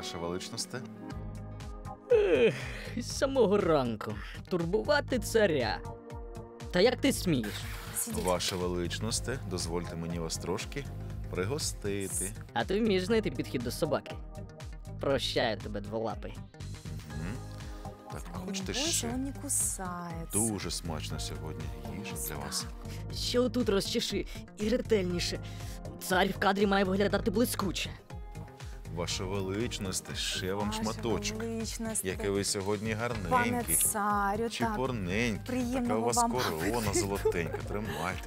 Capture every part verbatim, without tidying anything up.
Ваше величносте. Ех, з самого ранку. Турбувати царя. Та як ти смієш? Сидіть. Ваше величносте, дозвольте мені вас трошки пригостити. А ти вмієш знайти підхід до собаки. Прощаю тебе, дволапий. Мгм. Так, а хочете Бойся, ще? он не кусается. Дуже смачно сьогодні їжа для вас. Ще отут розчеши і ретельніше. Цар в кадрі має виглядати блискуче. Ваше величносте, ще вам Ваше шматочок. величносте. Який ви сьогодні Пане гарненький. царю, так. Чіпурненький. Така приємного у вас вам корона золотенька. Тримайте.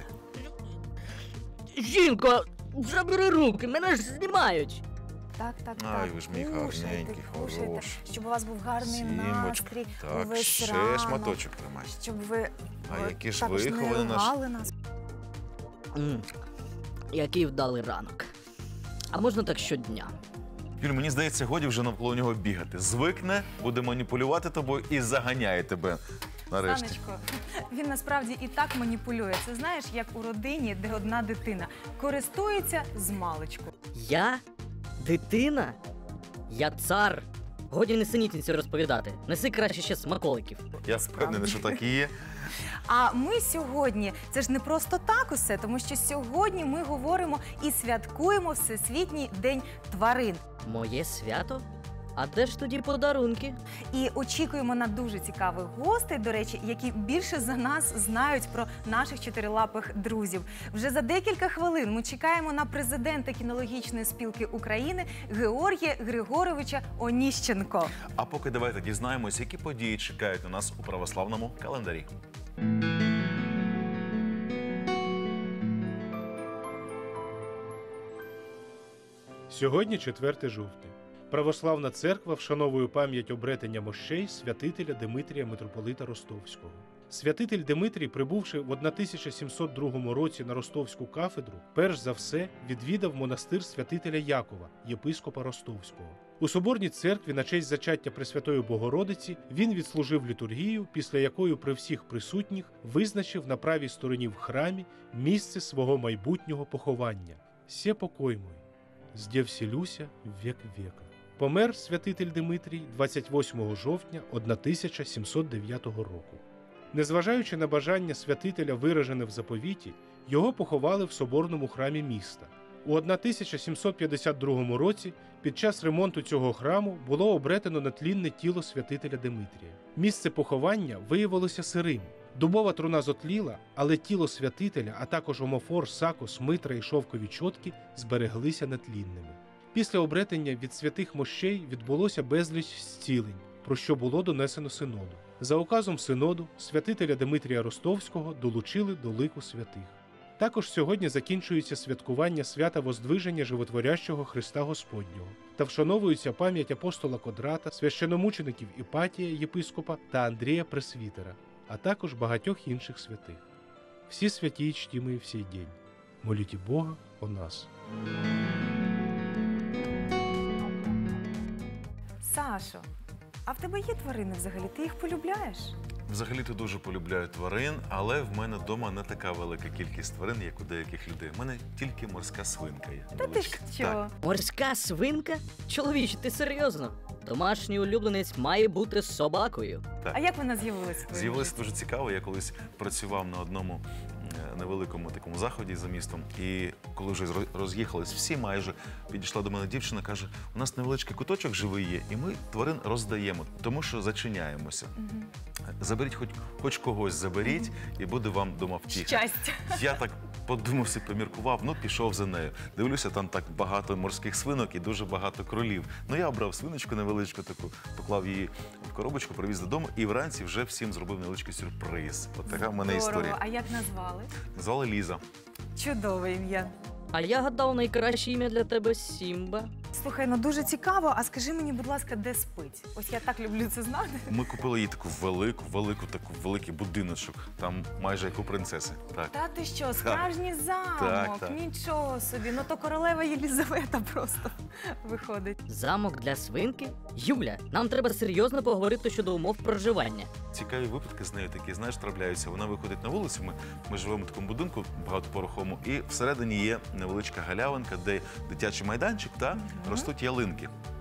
Жінко, забери руки, мене ж знімають. Так, так, так. Ай, ви ж мій Кушайте, гарненький, кушайте, хороший. Щоб у вас був гарний Сімочка. настрій. Так, увесь ще ранок, шматочок тримайте. Щоб ви А от які ж також не виховані наші. ругали нас. М, Який вдалий ранок. А можна так щодня? Юль, мені здається, годі вже навколо нього бігати. Звикне, буде маніпулювати тобою і заганяє тебе нарешті. Санечко, він насправді і так маніпулює. Це знаєш, як у родині, де одна дитина користується з маличку. Я? Дитина? Я цар. Годі несенітниці розповідати. Неси краще ще смаколиків. Я впевнений, що так і є. А ми сьогодні, це ж не просто так усе, тому що сьогодні ми говоримо і святкуємо Всесвітній день тварин. Моє свято? А де ж тоді подарунки? І очікуємо на дуже цікавих гостей, до речі, які більше за нас знають про наших чотирилапих друзів. Вже за декілька хвилин ми чекаємо на президента кінологічної спілки України Георгія Григоровича Оніщенко. А поки давайте дізнаємось, які події чекають на нас у православному календарі. Сьогодні четверте жовтня. Православна церква вшановує пам'ять обретення мощей святителя Димитрія митрополита Ростовського. Святитель Димитрій, прибувши в тисяча сімсот другому році на Ростовську кафедру, перш за все відвідав монастир святителя Якова, єпископа Ростовського. У соборній церкві на честь зачаття Пресвятої Богородиці він відслужив літургію, після якої при всіх присутніх визначив на правій стороні в храмі місце свого майбутнього поховання – «Се покой мой, здє вселюся в век века». Помер святитель Димитрій двадцять восьмого жовтня тисяча сімсот дев'ятого року. Незважаючи на бажання святителя, виражене в заповіті, його поховали в соборному храмі міста. У тисяча сімсот п'ятдесят другому році під час ремонту цього храму було обретено нетлінне тіло святителя Димитрія. Місце поховання виявилося сирим. Дубова труна зотліла, але тіло святителя, а також омофор, сакос, митра і шовкові чотки збереглися нетлінними. Після обретення від святих мощей відбулося безліч зцілень, про що було донесено синоду. За указом синоду святителя Димитрія Ростовського долучили до лику святих. Також сьогодні закінчується святкування свята Воздвиження Животворящого Христа Господнього та вшановується пам'ять апостола Кодрата, священомучеників Іпатія, єпископа та Андрія Пресвітера, а також багатьох інших святих. Всі святі чтимые в сей день. Моліть Бога о нас. Сашо, а в тебе є тварини взагалі? Ти їх полюбляєш? Взагалі-то дуже полюбляю тварин, але в мене вдома не така велика кількість тварин, як у деяких людей. У мене тільки морська свинка є. Та ти ж невеличка. чого? Так. Морська свинка? Чоловіче, ти серйозно? Домашній улюбленець має бути собакою. А як вона з'явилася? З'явилося дуже цікаво. Я колись працював на одному е, невеликому такому заході за містом, і коли вже роз- роз'їхались всі майже, підійшла до мене дівчина, каже, у нас невеличкий куточок живий є, і ми тварин роздаємо, тому що зачиняємося. Заберіть хоч, хоч когось заберіть, і буде вам дома втіха. Щастя. Я так подумався, поміркував, ну пішов за нею. Дивлюся, там так багато морських свинок і дуже багато кролів. Ну я обрав свиночку невеличку таку, поклав її в коробочку, привіз додому і вранці вже всім зробив невеличкий сюрприз. От така в мене Здорово. історія. А як назвали? Звали Ліза. Чудове ім'я. А я гадав, найкраще ім'я для тебе Сімба. Слухай, ну дуже цікаво, а скажи мені, будь ласка, де спить? Ось я так люблю це знати. Ми купили їй таку велику, велику, таку великий будиночок. Там майже як у принцеси. Так. Та ти що, справжній замок? Так, так. Нічого собі. Ну то королева Єлізавета просто виходить. Замок для свинки? Юля, нам треба серйозно поговорити щодо умов проживання. Цікаві випадки з нею такі, знаєш, трапляються. Вона виходить на вулицю, ми, ми живемо в такому будинку багатопорохому, і всередині є невеличка галявинка, де дитячий майданчик та ростуть ялинки.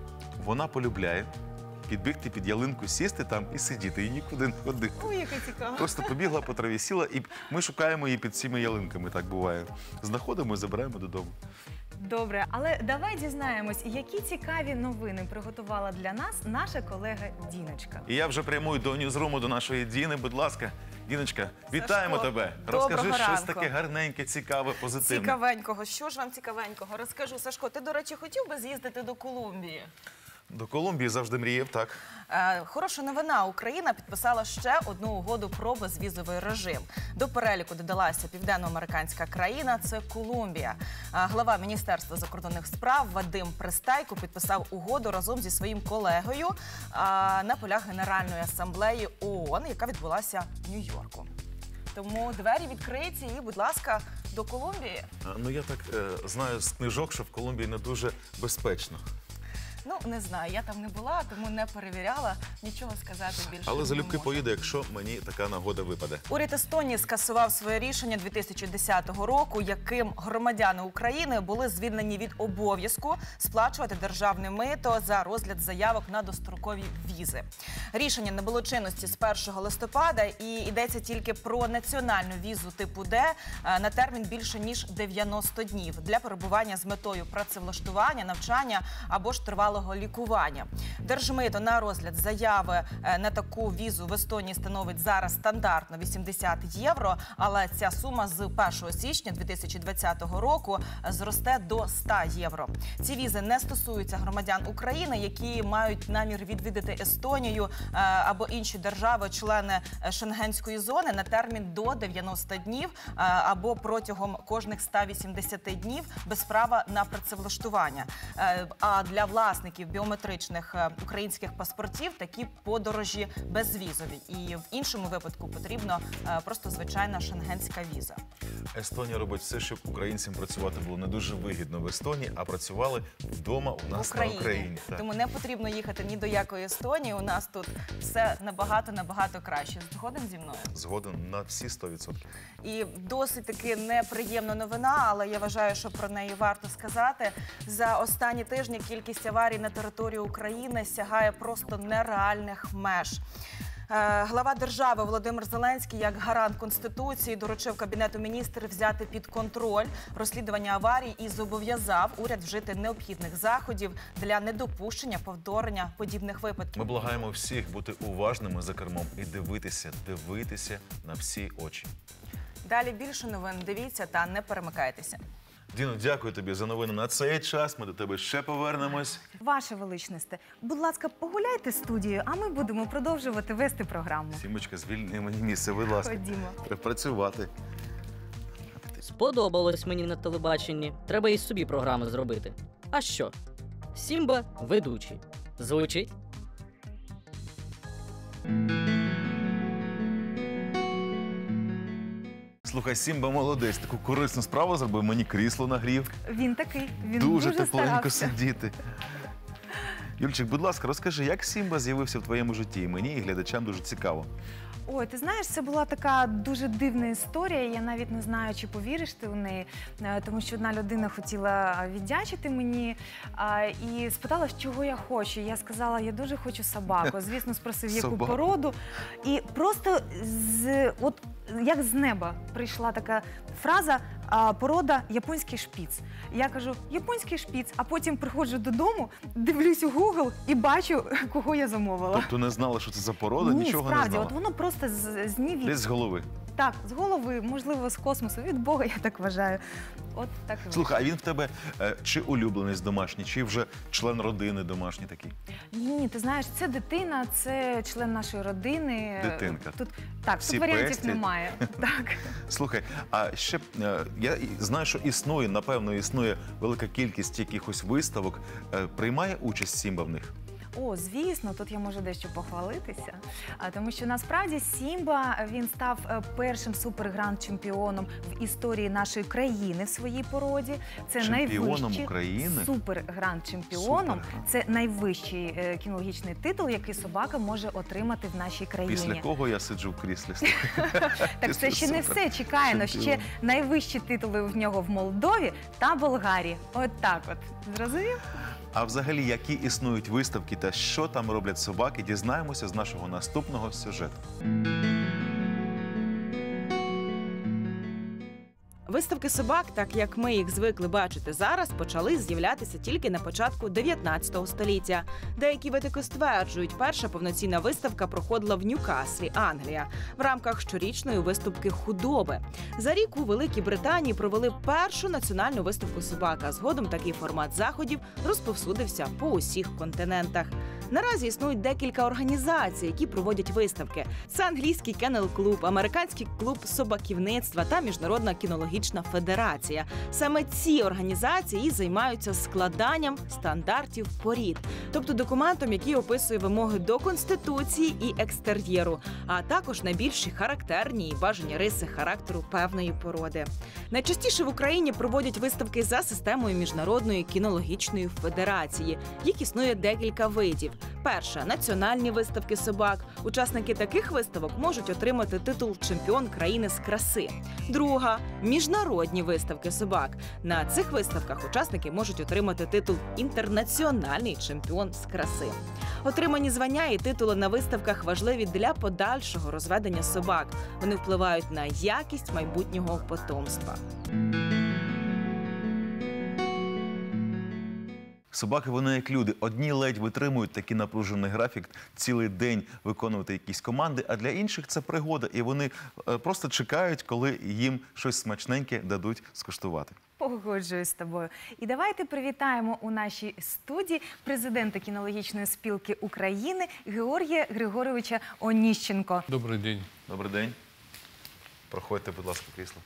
вона полюбляє підбігти під ялинку, сісти там і сидіти, і нікуди не ходити. Ой, яка цікава. Просто побігла по траві, сіла, і ми шукаємо її під цими ялинками, так буває. Знаходимо і забираємо додому. Добре, але давай дізнаємось, які цікаві новини приготувала для нас наша колега Діночка. І я вже прямую до ньюзруму, до нашої Діни. Будь ласка, Діночка, вітаємо Сашко, тебе. доброго Розкажи щось ранку. таке гарненьке, цікаве, позитивне. Цікавенького. Що ж вам цікавенького? Розкажу, Сашко, ти, до речі, хотів би з'їздити до Колумбії? До Колумбії завжди мріяв, так. Е, хороша новина. Україна підписала ще одну угоду про безвізовий режим. До переліку додалася південноамериканська країна – це Колумбія. Е, глава Міністерства закордонних справ Вадим Пристайко підписав угоду разом зі своїм колегою е, на полях Генеральної асамблеї ООН, яка відбулася в Нью-Йорку. Тому двері відкриті і, будь ласка, до Колумбії. А, Ну, я так е, знаю з книжок, що в Колумбії не дуже безпечно. Ну, не знаю, я там не була, тому не перевіряла, нічого сказати більше Але не залюбки можу. поїду, якщо мені така нагода випаде. Уряд Естонії скасував своє рішення дві тисячі десятого року, яким громадяни України були звільнені від обов'язку сплачувати державне мито за розгляд заявок на дострокові візи. Рішення набуло чинності з першого листопада і йдеться тільки про національну візу типу Д е, на термін більше ніж дев'яносто днів для перебування з метою працевлаштування, навчання або ж тривалого лікування. Держмито на розгляд заяви е, на таку візу в Естонії становить зараз стандартно вісімдесят євро, але ця сума з першого січня дві тисячі двадцятого року зросте до ста євро. Ці візи не стосуються громадян України, які мають намір відвідати Естонію е, або інші держави-члени Шенгенської зони на термін до дев'яноста днів е, або протягом кожних ста вісімдесяти днів без права на працевлаштування. Е, а для власників біометричних е, українських паспортів такі подорожі безвізові. І в іншому випадку потрібно е, просто звичайна шенгенська віза. Естонія робить все, щоб українцям працювати було не дуже вигідно в Естонії, а працювали вдома у нас В Україні. на Україні. Так. Тому не потрібно їхати ні до якої Естонії. У нас тут все набагато-набагато краще. Згоден зі мною? Згоден на всі сто відсотків. І досить таки неприємна новина, але я вважаю, що про неї варто сказати. За останні тижні кількість аварій на території України сягає просто нереальних меж. Е, Глава держави Володимир Зеленський, як гарант Конституції, доручив Кабінету міністрів взяти під контроль розслідування аварій і зобов'язав уряд вжити необхідних заходів для недопущення повторення подібних випадків. Ми благаємо всіх бути уважними за кермом і дивитися, дивитися на всі очі. Далі більше новин дивіться та не перемикайтеся. Діно, дякую тобі за новини на цей час. Ми до тебе ще повернемось. Ваше величносте, будь ласка, погуляйте студією, а ми будемо продовжувати вести програму. Сімочка, звільни мені місце, будь ласка. Ходімо. Треба працювати. Сподобалось мені на телебаченні. Треба і собі програми зробити. А що? Сімба ведучий. Звучить? Слухай, Сімба молодець, таку корисну справу зробив, мені крісло нагрів. Він такий, він Дуже, дуже, тепленько старався. сидіти. Юльчик, будь ласка, розкажи, як Сімба з'явився в твоєму житті? Мені і глядачам дуже цікаво. Ой, ти знаєш, це була така дуже дивна історія. Я навіть не знаю, чи повіриш ти в неї, е, тому що одна людина хотіла віддячити мені а, і спитала, чого я хочу. Я сказала, я дуже хочу собаку. Звісно, спросив, яку Собаку. породу. І просто з от як з неба прийшла така фраза а, порода японський шпіц. Я кажу, японський шпіц, а потім приходжу додому, дивлюсь у Google і бачу, кого я замовила. Тобто не знала, що це за порода, Ні, нічого справді, не знала? от воно просто з, з ніві. Десь з голови. Так, з голови, можливо, з космосу, від Бога, я так вважаю. От так і Слухай, а він в тебе е, чи улюбленець домашній, чи вже член родини домашній такий? Ні, ти знаєш, це дитина, це член нашої родини. Дитинка. Тут так, Всі тут варіантів пестять. немає. Так. Слухай, а ще е, я і знаю, що існує, напевно, існує велика кількість якихось виставок. Е, приймає участь Сімба в них? О, звісно, тут я можу дещо похвалитися, а, тому що насправді Сімба, він став е, першим супергранд-чемпіоном в історії нашої країни в своїй породі. Це Чемпіоном найвищий України? супергранд-чемпіоном. Супергранд. Це найвищий е, кінологічний титул, який собака може отримати в нашій країні. Після кого я сиджу в кріслі? Слухай. Так це ще не все, чекає, но ще Чемпіон. найвищі титули в нього в Молдові та Болгарії. От так от. Зрозумів? А взагалі, які існують виставки та що там роблять собаки, дізнаємося з нашого наступного сюжету. Виставки собак, так як ми їх звикли бачити зараз, почали з'являтися тільки на початку дев'ятнадцятого століття. Деякі видики стверджують, перша повноцінна виставка проходила в Ньюкаслі, Англія, в рамках щорічної виставки худоби. За рік у Великій Британії провели першу національну виставку собак, а згодом такий формат заходів розповсюдився по усіх континентах. Наразі існують декілька організацій, які проводять виставки. Це англійський кенел-клуб, американський клуб собаківництва та Міжнародна кінологічна федерація. Саме ці організації займаються складанням стандартів порід, тобто документом, який описує вимоги до конституції і екстер'єру, а також найбільші характерні і бажані риси характеру певної породи. Найчастіше в Україні проводять виставки за системою Міжнародної кінологічної федерації. Їх існує декілька видів. Перша – національні виставки собак. Учасники таких виставок можуть отримати титул «Чемпіон країни з краси». Друга – міжнародні виставки собак. На цих виставках учасники можуть отримати титул «Інтернаціональний чемпіон з краси». Отримані звання і титули на виставках важливі для подальшого розведення собак. Вони впливають на якість майбутнього потомства. Собаки, вони як люди. Одні ледь витримують такий напружений графік, цілий день виконувати якісь команди, а для інших це пригода. І вони е, просто чекають, коли їм щось смачненьке дадуть скуштувати. Погоджуюсь з тобою. І давайте привітаємо у нашій студії президента кінологічної спілки України Георгія Григоровича Оніщенко. Добрий день. Добрий день. Проходьте, будь ласка, крісло.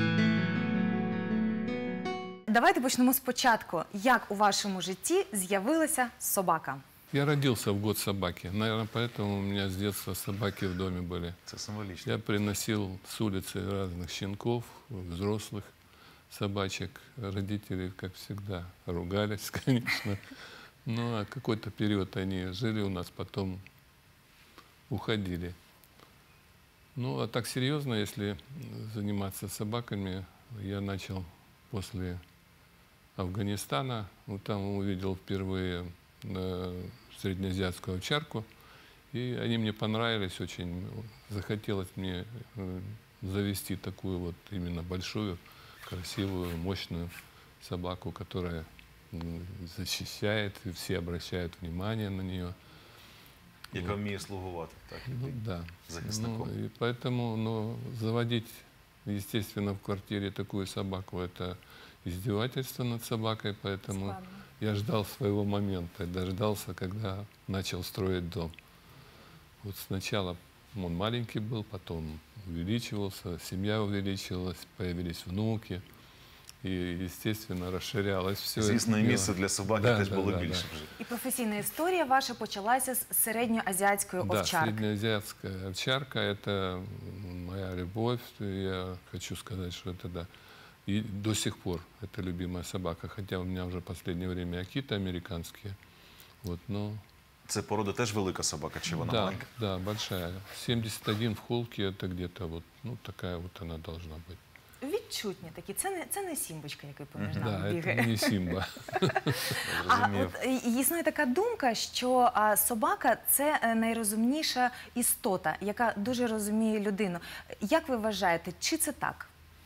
Давайте почнемо спочатку. Як у вашому житті з'явилася собака? Я родился в год собаки. Наверное, поэтому у меня с детства собаки в доме были. Це символічно. Я приносил с улицы разных щенков, взрослых собачек. Родители, как всегда, ругались, конечно. Ну, а какой-то период они жили у нас, потом уходили. Ну, а так серьезно, если заниматься собаками, я начал после Афганистана. Вот там увидел впервые э, среднеазиатскую овчарку. И они мне понравились очень. Захотелось мне э, завести такую вот именно большую, красивую, мощную собаку, которая э, защищает, и все обращают внимание на нее. Яка вміє слугувати, так? Ну, да. Захисником. Ну, и поэтому ну, заводить, естественно, в квартире такую собаку, это издевательство над собакой, поэтому Складно. я ждал своего момента, дождался, когда начал строить дом. Вот сначала он маленький был, потом увеличивался, семья увеличилась, появились внуки, и, естественно, расширялось все. Звісно, і місце для собаки Да, теж да, було да, більше да. вже. І професійна історія ваша почалася з середньоазіатської Да, овчарки. среднеазиатская овчарка – это моя любовь. Я хочу сказать, что это да. И до сих пор это любимая собака. Хотя у меня уже в последнее время акиты американские. Вот, но Це порода теж велика собака, чи вона да, маленька? да, большая. семьдесят один в холке – это где-то вот, ну, такая вот она должна быть. Відчутні такі. Це не, це не сімбочка, який поміж Да, нами это бігає. не Симба. А Зрозумів. от е, існує така думка, що а, собака – це е, найрозумніша істота, яка дуже розуміє людину. Як ви вважаєте, чи це так?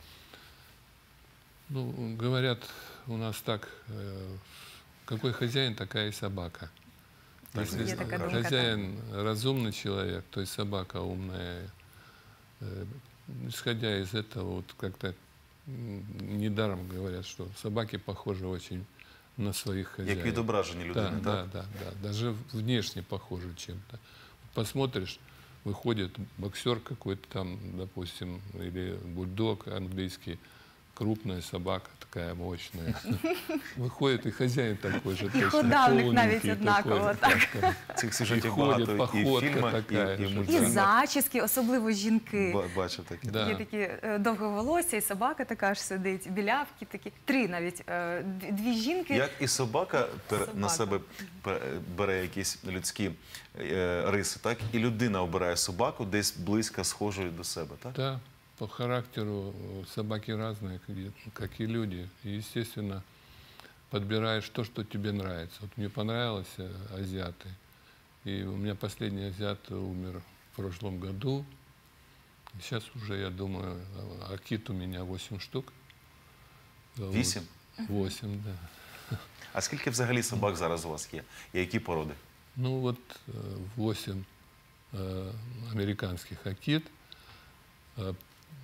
Ну, говорят у нас так, э, какой хозяин, такая и собака. Так, Если Есть такая думка, хозяин разумный человек, то и собака умная. Э, Исходя из этого, вот как-то м, недаром говорят, что собаки похожи очень на своих хозяев. Як відображення Да, людини, да, так? да, да. Даже внешне похожи чем-то. Посмотришь, выходит боксер какой-то там, допустим, или бульдог английский, крупная собака, такая мощная. Выходит и хозяин такой же, І точно ходавник навіть полненький однаково, такой. так. Цих І сюжетів ходять, багато і в походка фільмах, така, і, і в що І мультфільмах. зачіски, особливо жінки. Ба- Бачив таке. Да. Є такі е, довговолосся, і собака така ж сидить, білявки такі. Три навіть, е, д- дві жінки. Як і собака пер- на Собака. себе пер- бере якісь людські е, риси, так і людина обирає собаку десь близько схожою до себе, так? Да, по характеру э, собаки разные, как и- как и люди. И, естественно, подбираешь то, что тебе нравится. Вот мне понравилось э, азиаты. И у меня последний азиат умер в прошлом году. Сейчас уже, я думаю, акит у меня восемь штук. Вот. Вісім? восемь, да. А скільки взагалі собак зараз у вас є? І які породи? Ну вот э, восемь э, американских акит. Э,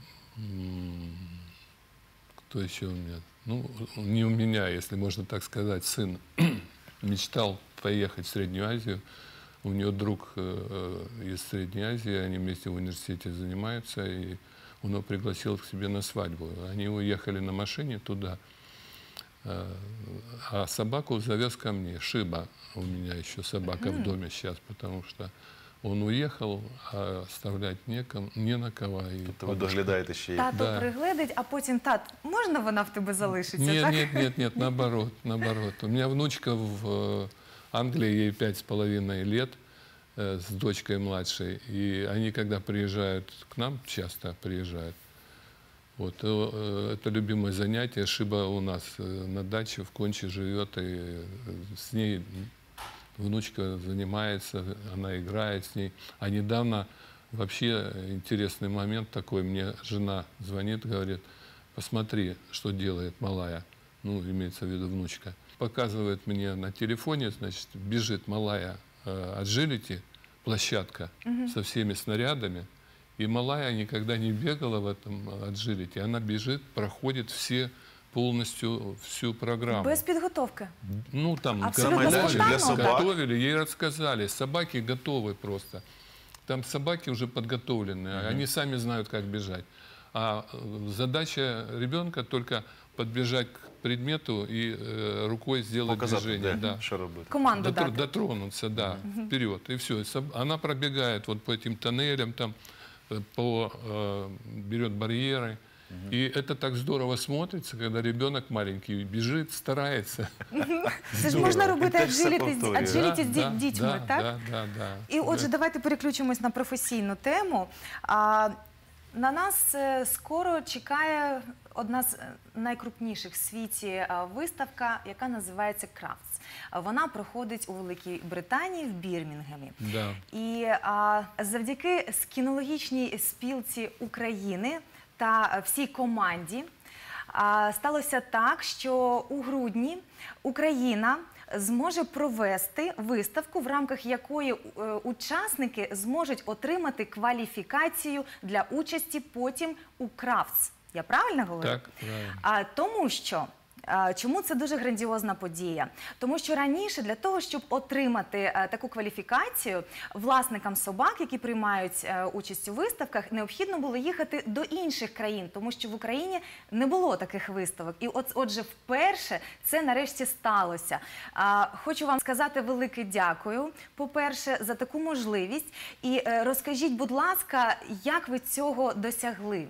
м, кто еще у меня? Ну, не у меня, если можно так сказать, сын мечтал поехать в Среднюю Азию. У него друг э, из Средней Азии, они вместе в университете занимаются, и он его пригласил к себе на свадьбу. Они уехали на машине туда, э, а собаку завез ко мне. Шиба у меня еще собака mm-hmm. в доме сейчас, потому что он уехал, а оставлять некому, не на кого. І тобто ви доглядаєте ще й... Тато Да. пригледить, а потім тат, можна вона в тебе залишиться? Нет, так? нет, нет, нет, наоборот, наоборот. У меня внучка в э, Англии, ей пять с половиной лет, э, с дочкой младшей. И они, когда приезжают к нам, часто приезжают, вот, э, это любимое занятие. Шиба у нас э, на даче в Конче живет, и э, с ней внучка занимается, она играет с ней. А недавно вообще интересный момент такой. Мне жена звонит, говорит, посмотри, что делает малая. Ну, имеется в виду внучка. Показывает мне на телефоне, значит, бежит малая э, agility, площадка Мгм. со всеми снарядами. И малая никогда не бегала в этом agility. Она бежит, проходит все полностью всю программу. Без підготовки. Ну, там Абсолютно готовили, спонтанно? Для собак? готовили, ей рассказали. Собаки готовы просто. Там собаки уже подготовленные, они сами знают, как бежать. А э, задача ребенка только подбежать к предмету и э, рукой сделать Показати, движение. де, Да. що робити. Команду Дотр- дати. дотронуться, да, вперед. И все. Она пробегает вот по этим тоннелям, там, э, по, э, берет барьеры. И это так здорово смотрится, когда ребенок маленький бежит, старается. Це ж Здорово. можна робити Він теж все аджиліті, з- повторює. аджиліті з Да, ді- да, дітьми, да, так? Да, да, да. І отже, Да. давайте переключимось на професійну тему. А, на нас е, скоро чекає одна з е, найкрупніших в світі е, виставка, яка називається Крафтс. Вона проходить у Великій Британії в Бірмінгемі. Да. І а, завдяки скінологічній спілці України та всій команді а, сталося так, що у грудні Україна зможе провести виставку, в рамках якої е, учасники зможуть отримати кваліфікацію для участі потім у Крафтс. Я правильно говорю? Так, правильно. А, тому що, а, чому це дуже грандіозна подія? Тому що раніше для того, щоб отримати а, таку кваліфікацію, власникам собак, які приймають а, участь у виставках, необхідно було їхати до інших країн, тому що в Україні не було таких виставок. І от, отже, вперше це нарешті сталося. А, хочу вам сказати велике дякую, по-перше, за таку можливість. І е, розкажіть, будь ласка, як ви цього досягли?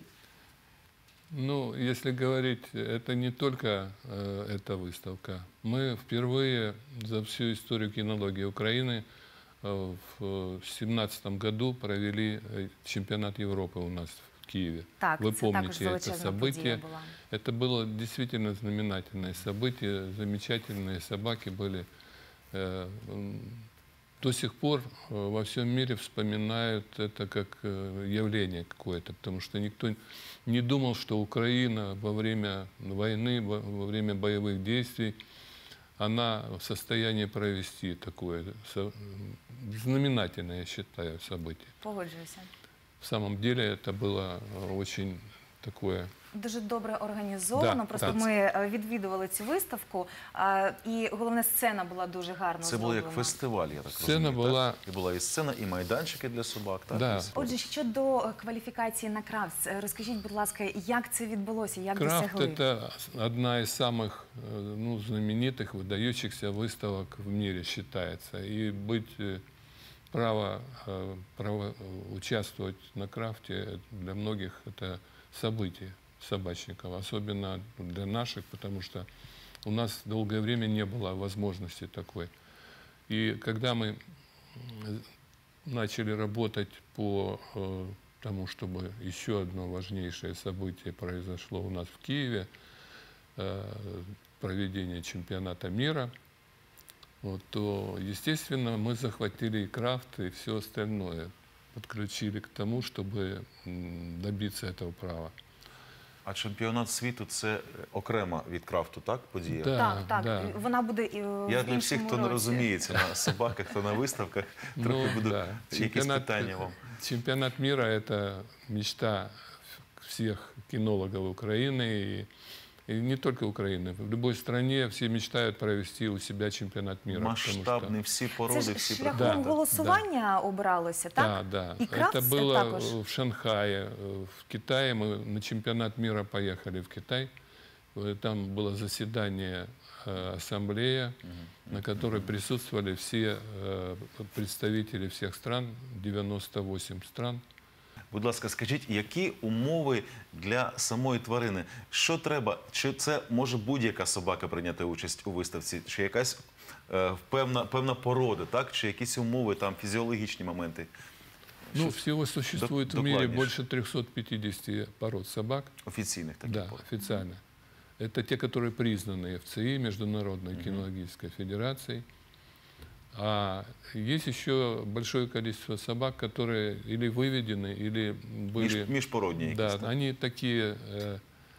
Ну, если говорить, это не только э, эта выставка. Мы впервые за всю историю кинологии Украины э, в две тысячи семнадцатом году провели э, чемпионат Европы у нас в Киеве. Так, Вы це помните також это величезна подія событие. була. Это было действительно знаменательное событие. Замечательные собаки были. Э, м, До сих пор э, во всем мире вспоминают это как э, явление какое-то, потому что никто не думал, что Украина во время войны, во во время боевых действий, она в состоянии провести такое со- знаменательное, я считаю, событие. Погоджуюся. В самом деле это было э, очень такое... Дуже добре організовано. Да, Просто так. ми е, відвідували цю виставку, а, і головне, сцена була дуже гарно Це було як зроблена. фестиваль, я так Сцена розумію. була- Так? І була і сцена, і майданчики для собак. Так? Да. І всі. Отже, щодо е, кваліфікації на Крафтс, е, розкажіть, будь ласка, як це відбулося, як Крафт досягли? – это одна из самых э, ну, знаменитых, выдающихся выставок в мире считается. И быть, э, право, э, право э, участвовать на крафте для многих – это событие собачников, особенно для наших, потому что у нас долгое время не было возможности такой. И когда мы м, начали работать по э, тому, чтобы еще одно важнейшее событие произошло у нас в Киеве, э, проведения чемпионата мира, вот, то, естественно, мы захватили и крафт, и все остальное. Подключили к тому, чтобы м, добиться этого права. А чемпіонат світу це окрема від крафту, так? Подія? Да, Так, так. да. Вона буде і в Я для іншому всіх, хто не році. розуміється на собаках, хто на виставках, трохи Ну, буду да. якісь питання вам. Чемпионат мира – это мечта всех кинологов Украины, и, и не только Украины. В любой стране все мечтают провести у себя чемпионат мира. потому что- Масштабні всі Це породи, ж всі шляхом Да, голосування обиралося, так? Да, да. И крафт Это было також? в Шанхае, э, в Китае. Мы на чемпионат мира поехали в Китай. Э, Там было заседание э, ассамблея, на которой присутствовали все э, представители всех стран, девяносто восемь стран. Будь ласка, скажіть, які умови для самої тварини? Що треба? Чи це може будь-яка собака прийняти участь у виставці? Чи якась е, певна, певна порода, так? Чи якісь умови, там, фізіологічні моменти? Ну, Щось всего существует в мире докладнейше. больше трёхсот пятидесяти пород собак. офіційних таких Да, пород? официально. Это те, которые признаны эф це и, Международной кинологической федерацией. А есть еще большое количество собак, которые или выведены, или были... Між, міжпородні якісь, Да, так? они такие, э,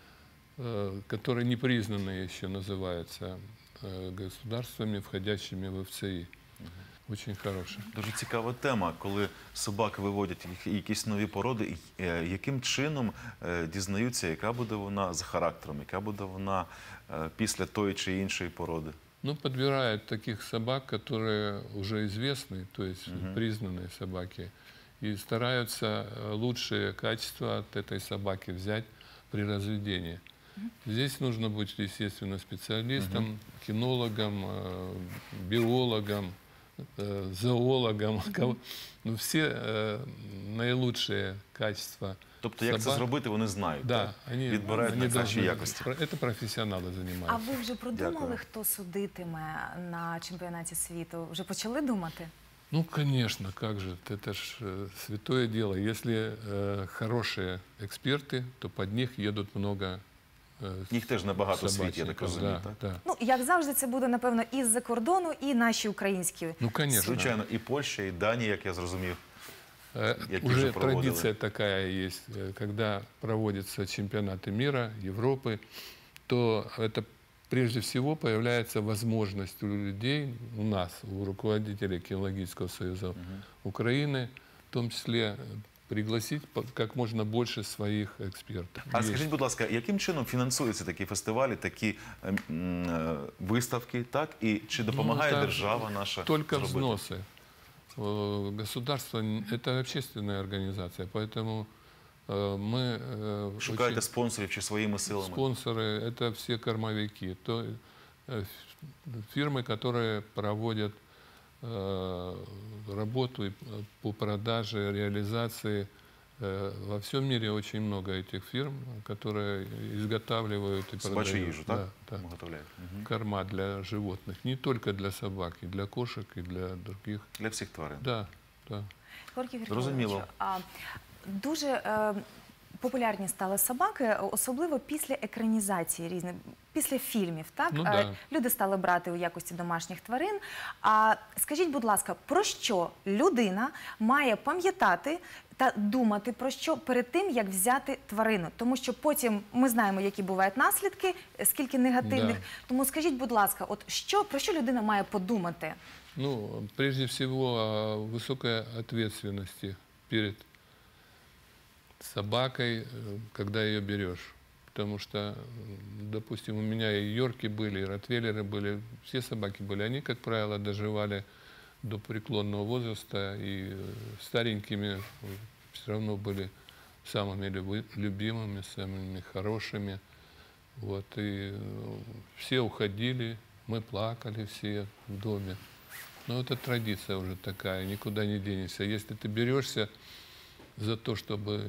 э, которые не признанные еще называются э, государствами, входящими в эф це і. Очень хорошие. Дуже цікава тема, коли собаки виводять їх- якісь нові породи, і, е, яким чином е, дізнаються, яка буде вона за характером, яка буде вона е, після тої чи іншої породи. Ну, подбирают таких собак, которые уже известны, то есть признанные собаки, и стараются э, лучшие качества от этой собаки взять при разведении. Здесь нужно быть, естественно, специалистом, кинологом, э, биологом, э, зоологом. Кого- Ну, все э, наилучшие качества Тобто, як це собак. зробити, вони знають, Да, так? они, Відбирають они найкращі должны- якості. про- Это профессионалы А занимаются. ви вже продумали, Дякую. хто судитиме на чемпіонаті світу? Вже почали думати? Ну, конечно, как же, это ж э, святое дело. Если э, хорошие эксперты, то под них едут много э, Їх теж набагато в світі, я так собачников, розумію, да, так? да. Ну, як завжди, це буде, напевно, із-за кордону, і наші українські. Ну, конечно. Звичайно, і Польща, і Данія, як я зрозумів. Э, Які Уже вже проводили. традиция такая есть, э, когда проводятся чемпионаты мира, Европы, то это прежде всего появляется возможность у людей, у нас, у руководителей Кинологического союза Украины, в том числе э, пригласить по- как можно больше своих экспертов. А Есть. скажіть, будь ласка, яким чином фінансуються такі фестивалі, такі ем, е, виставки, так? І чи допомагає Ну, это держава наша Только зробити? взносы. Э, Государство н- – это общественная организация, поэтому э, мы э, Шукаєте очень- спонсорів чи своїми силами? спонсоры – это все кормовики, то э, ф- фирмы, которые проводят э, работу и, э, по продаже, реализации. Э, Во всем мире очень много этих фирм, которые изготавливают и Собачу продают їжу, так? да, да, Виготовляють. Мгм. корма для животных. Не только для собак, и для кошек, и для других. Для всіх тварин. Да, да. Георгій Зрозуміло. Григоровичу, а дуже е, популярні стали собаки, особливо після екранізації різних, після фільмів. Так? Ну, Е, да. Люди стали брати у якості домашніх тварин. А скажіть, будь ласка, про що людина має пам'ятати та думати про що перед тим, як взяти тварину? Тому що потім ми знаємо, які бувають наслідки, скільки негативних. Да. Тому скажіть, будь ласка, от що, про що людина має подумати? Ну, прежде всего, о высокой ответственности перед собакой, э, когда ее берешь. Потому что, м, допустим, у меня и йорки были, и ротвейлеры были, все собаки были. Они, как правило, доживали до преклонного возраста и э, старенькими все равно были самыми люби- любимыми, самыми хорошими. Вот, и э, все уходили, мы плакали все в доме. Но это традиция уже такая, никуда не денешься. Если ты берешься за то, чтобы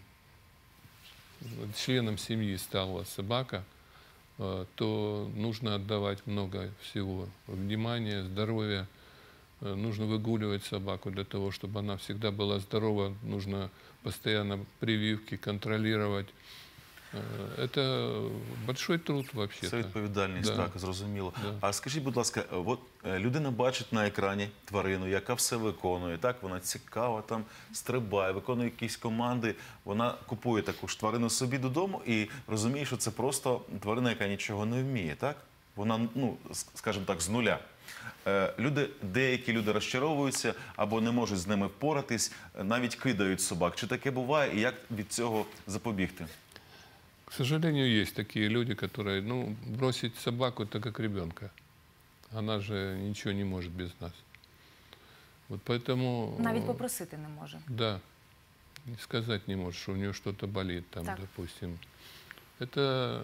э, членом семьи стала собака, э, то нужно отдавать много всего. Внимание, здоровье. Э, Нужно выгуливать собаку для того, чтобы она всегда была здорова. Нужно постоянно прививки контролировать. Э, Это большой труд вообще-то. Це відповідальність, Да. так, зрозуміло. Да. А скажіть, будь ласка, от е, людина бачить на екрані тварину, яка все виконує, так, вона цікава, там, стрибає, виконує якісь команди, вона купує таку ж тварину собі додому і розуміє, що це просто тварина, яка нічого не вміє, так? Вона, ну, с- скажімо так, з нуля. Е, Люди, деякі люди розчаровуються або не можуть з ними впоратись, е, навіть кидають собак. Чи таке буває і як від цього запобігти? К сожалению, есть такие люди, которые, ну, бросить собаку это как ребенка. Она же ничего не может без нас. Вот поэтому... Навіть попросити не може. Да. И сказать не может, что у нее что-то болит, там, Так. допустим. Это э,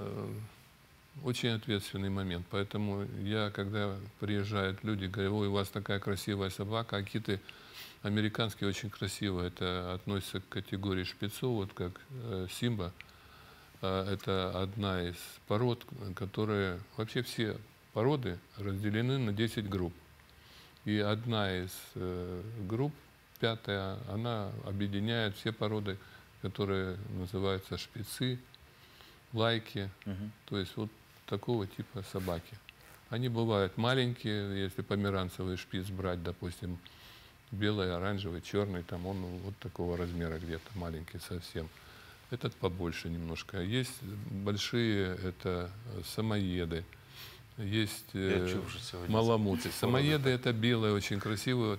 очень ответственный момент. Поэтому я, когда приезжают люди, говорю: ой, у вас такая красивая собака, акиты американские очень красивые. Это относится к категории шпицов, вот как э, Симба. А, Это одна из пород, которые... Вообще все породы разделены на десять групп. И одна из э, групп, пятая, она объединяет все породы, которые называются шпицы, лайки. То есть вот такого типа собаки. Они бывают маленькие, если померанцевый шпиц брать, допустим, белый, оранжевый, черный, там он вот такого размера где-то, маленький совсем. Этот побольше немножко. Есть большие, это самоеды. Есть Я э, чув вже сьогодні. маламуты. Самоеды это белые, очень красивые,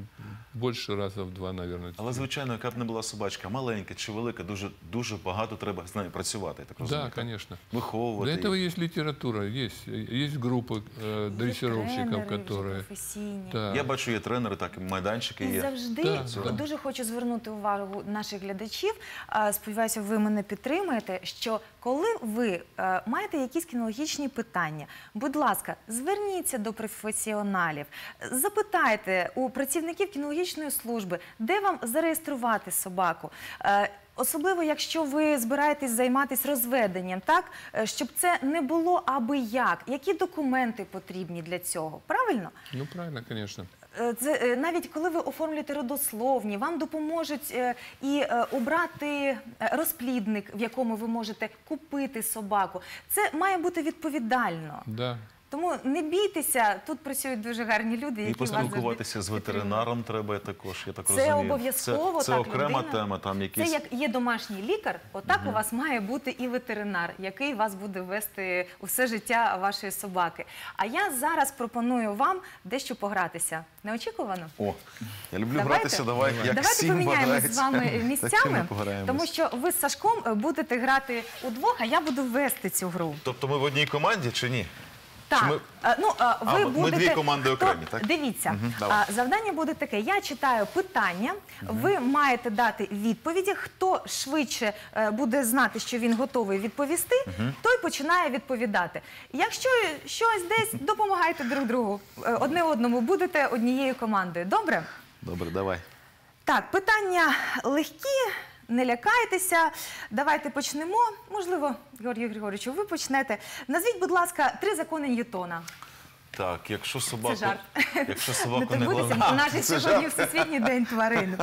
больше раза в два, наверное. Але, звичайно, яка б не була собачка, маленька чи велика, дуже, дуже багато треба з нею працювати, я так розумію. Да, так? конечно. Виховувати. Для этого есть литература, есть, есть группы э, дрессировщиков, Тренери вже которые... професійні. Да. Я бачу, є тренери, так, і майданчики І є. завжди Так, так. дуже хочу звернути увагу наших глядачів. а, Сподіваюся, ви мене підтримуєте. Що коли ви е, маєте якісь кінологічні питання, будь ласка, зверніться до професіоналів, запитайте у працівників кінологічної служби, де вам зареєструвати собаку. Е, Особливо, якщо ви збираєтесь займатися розведенням, так, Е, щоб це не було аби як. Які документи потрібні для цього? Правильно? Ну, правильно, конечно. Е, Це, е, навіть коли ви оформлюєте родословні, вам допоможуть е, і е, обрати е, розплідник, в якому ви можете купити собаку. Це має бути відповідально. Да. Тому не бійтеся, тут працюють дуже гарні люди, І які вас завжди поспілкуватися з підтримують. ветеринаром треба також, я так Це розумію. обов'язково, Це, це так, окрема людина. тема, там якісь... Це як є домашній лікар, отак у вас має бути і ветеринар, який вас буде вести усе життя вашої собаки. А я зараз пропоную вам дещо погратися. Неочікувано? О, я люблю Давайте. гратися, давай, як Давайте всім поміняємось грається. з вами Так і ми місцями, пограємось. тому що ви з Сашком е, будете грати удвох, а я буду вести цю гру. Тобто ми в одній команді чи ні? Так, ми- е, ну, е, ви ми- ми будете... дві команди хто- окремі, так? Дивіться, давай. а, завдання буде таке. Я читаю питання, ви маєте дати відповіді. Хто швидше е, буде знати, що він готовий відповісти, той починає відповідати. Якщо щось десь, допомагайте друг другу. Е, Одне одному будете однією командою. Добре? Добре, давай. Так, питання легкі, не лякайтеся. Давайте почнемо. Можливо, Георгію Григоровичу, ви почнете. Назвіть, будь ласка, три закони Ньютона. Так, якщо собаку... Це жарт. Якщо Не собаку не турбуйтеся, гладити- у нас же Це сьогодні жарт. Всесвітній день тварин.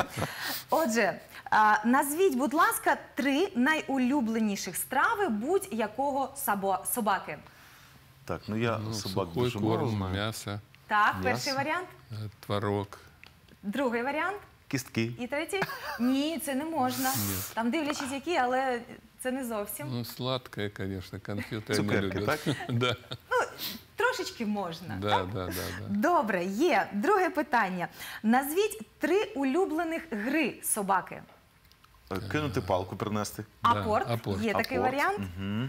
Отже, а, назвіть, будь ласка, три найулюбленіших страви будь-якого сабо- собаки. Так, ну я Ну, собак сухой дуже мало корм, знаю. мясо, Так, М'ясо. перший варіант. э, творог. Другий варіант. Кістки. І третій? Ні, це не можна. Там дивлячись які, але це не зовсім. Ну, сладкое, конечно, конфеты Цукерки, они любят. так? Да, Трошечки можна. да, да, да, да. Добре, є. Друге питання. Назвіть три улюблених гри собаки. Е, Кинути палку, принести. Да, Апорт. апорт. Є такий Апорт. варіант.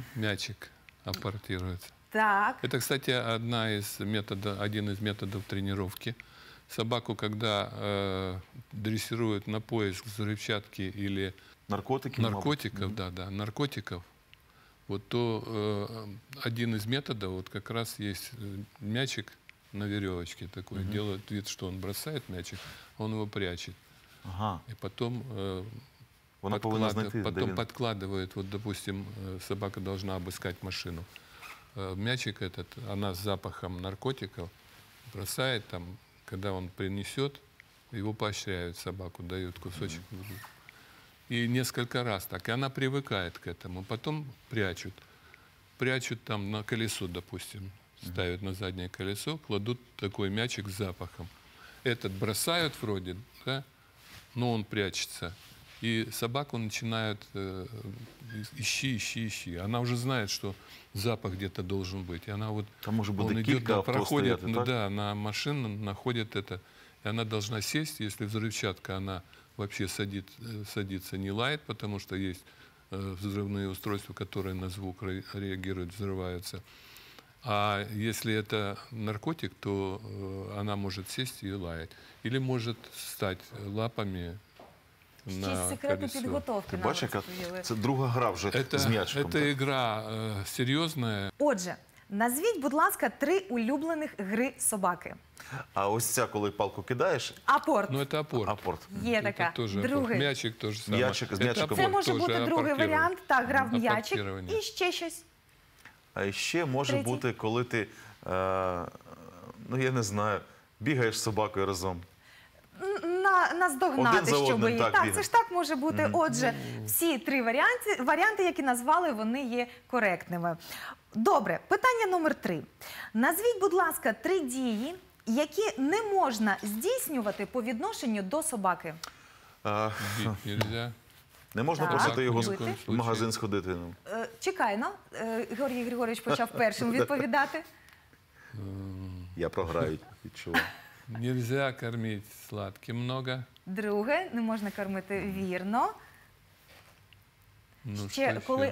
Мячик аппортируется. Так. Это, кстати, одна из методов, один из методов тренировки. Собаку, когда э, дрессируют на поиск взрывчатки или Наркотики, мабуть. наркотиков, да, да, наркотиков, вот то э, один из методов, вот как раз есть э, мячик на веревочке такой, делает вид, что он бросает мячик, он его прячет. Ага. И потом, э, Вона повинна подклада- знайти, де потом він. подкладывает, вот, допустим, э, собака должна обыскать машину. Э, Мячик этот, она с запахом наркотиков бросает там, когда он принесет, его поощряют собаку, дают кусочек. И несколько раз так. И она привыкает к этому. Потом прячут. Прячут там на колесо, допустим. Ставят на заднее колесо, кладут такой мячик с запахом. Этот бросают вроде, да, но он прячется. И собаку начинают э, ищи, ищи, ищи. Она уже знает, что запах где-то должен быть. И она вот, Там може бути он идет, кілька да, авто проходит, стояти, ну, так? да, на машину, находит это. И она должна сесть, если взрывчатка, она вообще садит, э, садится, не лает, потому что есть э, взрывные устройства, которые на звук ре- реагируют, взрываются. А если это наркотик, то э, она может сесть и лаять. Или может стать лапами Ще й на секрети колесо. підготовки Ти нам бачиш, яка розповіли. це друга гра вже Это, з м'ячиком. это так? игра э, серьезная. Отже, назвіть, будь ласка, три улюблених гри собаки. А ось ця, коли палку кидаєш, Апорт. Но это апорт. апорт. Є Это така. тоже апорт. Другий. Мячик тоже самое. Мячик, с Это мячиком. апорт Це може тоже, бути другий апортирование. варіант. Так, грав м'ячик. Апортирование. І ще щось. А ще може Третій. бути, коли ти, е, ну я не знаю, бігаєш з собакою разом. На, наздогнати, Один за щоб одним, її. так, Так, бігати. це ж так може бути. Отже, всі три варіанти, варіанти, які назвали, вони є коректними. Добре, питання номер три. Назвіть, будь ласка, три дії, які не можна здійснювати по відношенню до собаки. Е, Бить нельзя. не можна Так. просити його Ни в коем в случае. магазин сходити. ну. Е, Чекай, ну, е, Георгій Григорович почав першим відповідати. Я програю, відчуваю. Нельзя кормить сладким много. Друге, не можна кормити вірно. Ну, Ще что коли еще?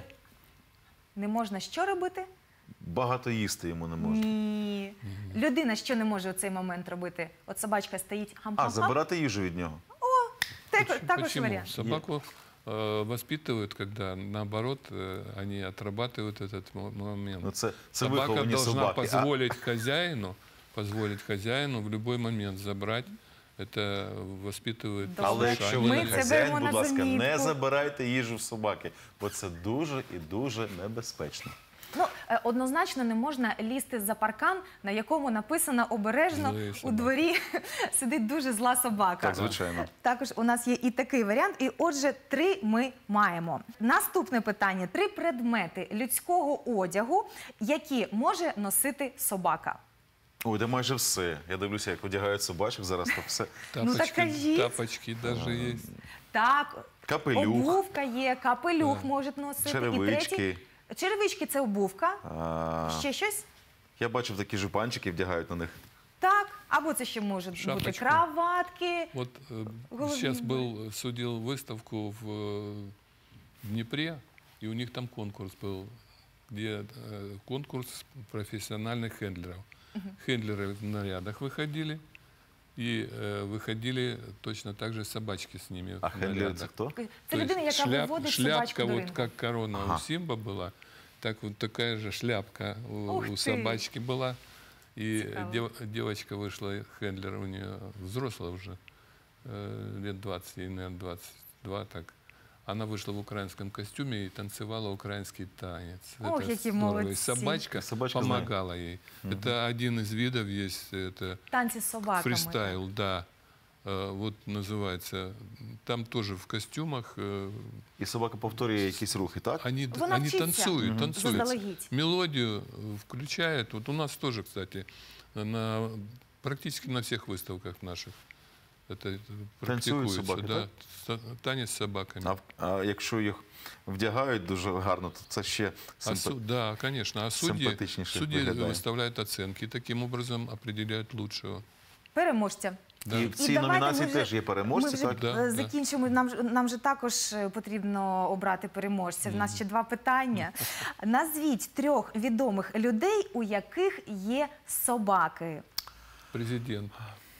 не можна що робити? Багато їсти йому не можна. Ні. Людина що не може у цей момент робити? От собачка стоїть А, хам-хам-хам. забирати їжу від нього. Так- Також Почему? варіант. Собаку э, воспитывают, когда, наоборот, э, они отрабатывают этот мо- момент. Ну, це, це Собака виховані должна собаки. А, позволить хозяину, позволить хозяину в любой момент забрать. Это воспитывает Добре. але послушание. якщо ви Ми не це хазяїн, беремо будь на ласка, не замітку. забирайте їжу в собаки, бо це дуже і дуже небезпечно. Ну, е, однозначно не можна лізти за паркан, на якому написано обережно Злий у собака. дворі сидить дуже зла собака. Так, звичайно. Також у нас є і такий варіант. І отже, три ми маємо. Наступне питання: три предмети людського одягу, які може носити собака. Ой, де майже все. Я дивлюся, як одягають собачок зараз, то все. Ну, так Тапочки, кажіть. тапочки даже есть. Так, Капелюх, обувка є, капелюх Да. можуть носити. І черевички. третій. Черевички це обувка. А, Ще щось? я бачив такі жупанчики, вдягають на них. Так. Або це ще можуть бути Шапочка. краватки. Вот э, Головные сейчас уборы. был, судил выставку в э, Днепре, и у них там конкурс был, где э, конкурс профессиональных хендлеров. Хендлеры в нарядах выходили, и э, выходили точно так же собачки с ними А в хендлер нарядах. це хто? Це То людина, есть яка шляп- виводить шляпка, собачку до вот ринку. как корона Ага. у Симба была, так вот такая же шляпка у, Ух у ты! собачки была. И Цікаво. дев- девочка вышла, хендлер у нее взрослая уже, э, лет двадцать, ей, наверное, двадцать два так. Она вышла в украинском костюме и танцевала украинский танец. Ох, Это какие здорово. И молодцы. собачка, Собачка помогала ей. Это один из видов есть, это Танці з собаками. фристайл, да. Э, Вот называется. Там тоже в костюмах. э, І собака повторює якісь рухи, так? Они, Вона они вчиться. танцуют, Мгм. танцуют. Заздалегідь. Мелодию э, включает. Вот у нас тоже, кстати, на, практически на всех выставках наших это практикуется. собаки, Да, Та- танец с собаками. А, а якщо їх вдягають дуже гарно, то це ще А симпа- су- да, конечно. А судьи, симпатичніше судьи виглядає. выставляют оценки, таким образом определяют лучшего. Переможця. Да. І в цій давайте номінації ми вже- теж є переможці, Ми вже так? Да, е, да. закінчимо. Нам, ж- нам же також е, потрібно обрати переможця. В нас ще два питання. Назвіть трьох відомих людей, у яких є собаки. Президент.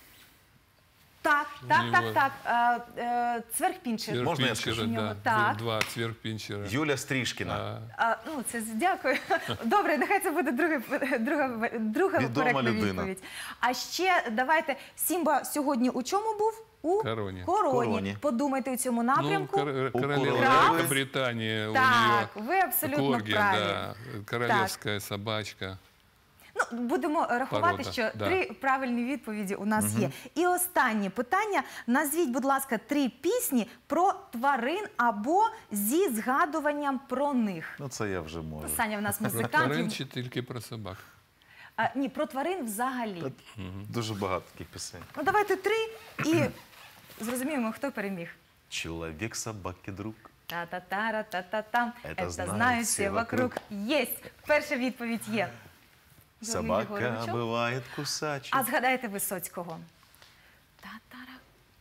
Так, так, У так, нього- так. Е, е, Цверхпінчер. Можна я Сверхпинчера, скажу? У нього, да. так. Два сверхпинчера. Юля Стрішкіна. А, А, ну, це з- дякую. Добре, нехай це буде друге, друга, друга Відома коректна людина. відповідь. А ще давайте, Сімба сьогодні у чому був? У Короні. Короні. Короні. Подумайте у цьому Ну, напрямку. кор- У королева короля. Великобритании, у Так, нее ви абсолютно корги, праві. да, королевская собачка. Ну, Ну, будемо рахувати, Порода, що да. три правильні відповіді у нас є. І останнє питання. Назвіть, будь ласка, три пісні про тварин або зі згадуванням про них. Ну, це я вже можу. Саня в нас Про музикант. тварин йому- чи тільки про собак? А, ні, про тварин взагалі. Дуже багато таких пісень. Ну, давайте три і зрозуміємо, хто переміг. Чоловік, собаки, друг. Та-та-та-ра-та-та-там. Это Это знают знають всі всі вокруг. вокруг. Єсть. Перша відповідь є. Георгію Собака Єгоровичу. буває кусача. А згадайте Висоцького. Та-та-ра.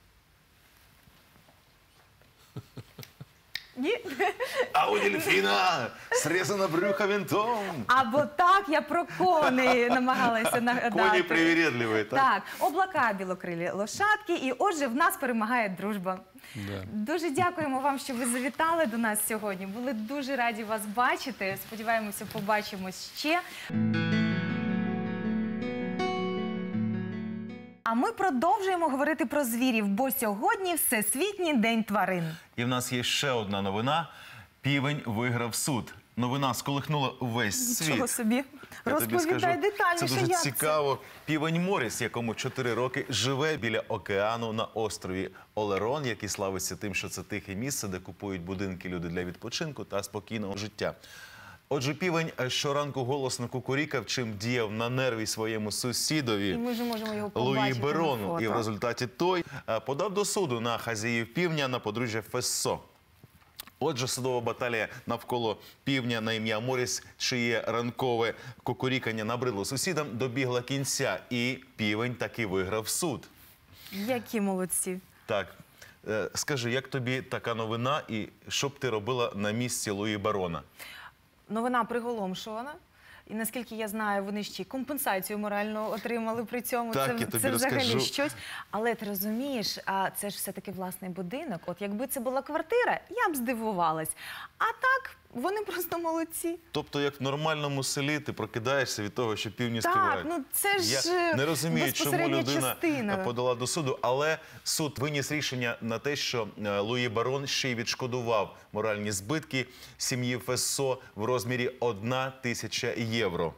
Ні? А у дельфіна срезано брюхо винтом. Або так, я про коней намагалася нагадати. Коні привередливі, так? Так, облака білокрилі лошадки. І отже, в нас перемагає дружба. Да. Дуже дякуємо вам, що ви завітали до нас сьогодні. Були дуже раді вас бачити. Сподіваємося, побачимось ще. А ми продовжуємо говорити про звірів, бо сьогодні Всесвітній день тварин. І в нас є ще одна новина. Півень виграв суд. Новина сколихнула увесь світ. Чого собі? Я тобі Розповідай скажу, детальніше, це дуже як цікаво. Півень Моріс, якому чотири роки, живе біля океану на острові Олерон, який славиться тим, що це тихе місце, де купують будинки люди для відпочинку та спокійного життя. Отже, півень щоранку голосно кукурікав, чим діяв на нерві своєму сусідові. І ми вже можемо його Луї побачити на Берону. фото. І в результаті той е, подав до суду на хазяїв півня на подружжя Фессо. Отже, судова баталія навколо півня на ім'я Моріс, чиє ранкове кукурікання набридло сусідам, добігла кінця. І півень таки виграв суд. Які молодці. Так, е, скажи, як тобі така новина і що б ти робила на місці Луї Барона? Новина приголомшувана. І наскільки я знаю, вони ще й компенсацію моральну отримали при цьому. Так, це я тобі це взагалі розкажу. щось. Але ти розумієш, а це ж все-таки власний будинок. От якби це була квартира, я б здивувалась. А так, вони просто молодці. Тобто, як в нормальному селі, ти прокидаєшся від того, що півні Так, співають. ну це ж Я не розумію, чому безпосередня людина частина. подала до суду, але суд виніс рішення на те, що е, Луї Барон ще й відшкодував моральні збитки сім'ї Фессо в розмірі одна тисяча євро.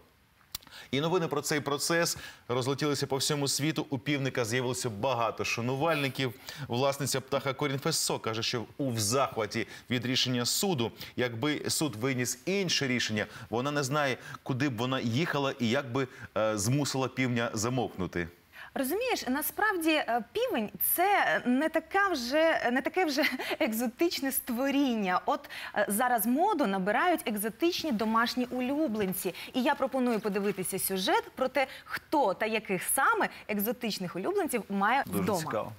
І новини про цей процес розлетілися по всьому світу. У півника з'явилося багато шанувальників. Власниця птаха Корін Фессо каже, що у в захваті від рішення суду. Якби суд виніс інше рішення, вона не знає, куди б вона їхала і як би е, змусила півня замовкнути. Розумієш, насправді е, півень – це не, така вже, не таке вже екзотичне створіння. От е, зараз моду набирають екзотичні домашні улюбленці. І я пропоную подивитися сюжет про те, хто та яких саме екзотичних улюбленців має Дуже вдома. цікаво.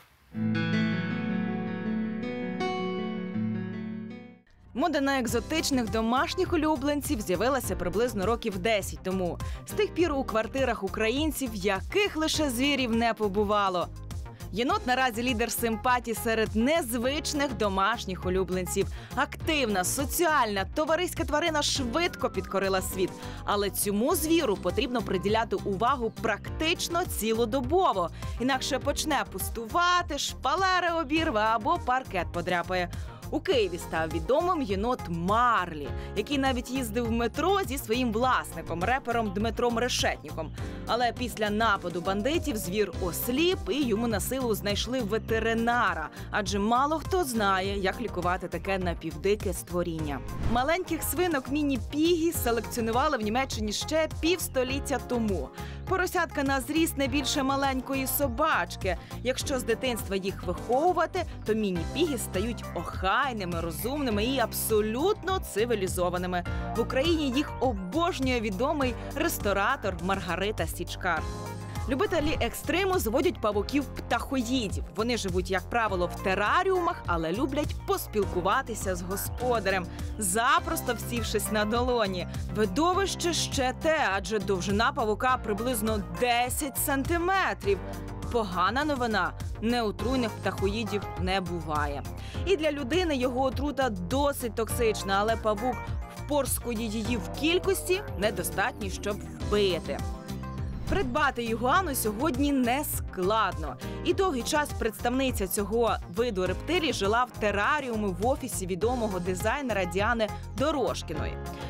Мода на екзотичних домашніх улюбленців з'явилася приблизно років десять тому. З тих пір у квартирах українців яких лише звірів не побувало. Єнот наразі лідер симпатій серед незвичних домашніх улюбленців. Активна, соціальна, товариська тварина швидко підкорила світ. Але цьому звіру потрібно приділяти увагу практично цілодобово. Інакше почне пустувати, шпалери обірве або паркет подряпає. У Києві став відомим єнот Марлі, який навіть їздив в метро зі своїм власником, репером Дмитром Решетніком. Але після нападу бандитів звір осліп і йому на силу знайшли ветеринара, адже мало хто знає, як лікувати таке напівдике створіння. Маленьких свинок міні-пігі селекціонували в Німеччині ще півстоліття тому. Поросятка на зріст не більше маленької собачки. Якщо з дитинства їх виховувати, то міні-піги стають охайними, розумними і абсолютно цивілізованими. В Україні їх обожнює відомий ресторатор Маргарита Січкар. Любителі екстриму зводять павуків-птахоїдів. Вони живуть, як правило, в тераріумах, але люблять поспілкуватися з господарем, запросто всівшись на долоні. Видовище ще те, адже довжина павука приблизно десять сантиметрів. Погана новина – неотруйних птахоїдів не буває. І для людини його отрута досить токсична, але павук впорскує її в кількості недостатній, щоб вбити. Придбати ігуану сьогодні не складно. І довгий час представниця цього виду рептилій жила в тераріумі в офісі відомого дизайнера Діани Дорошкіної.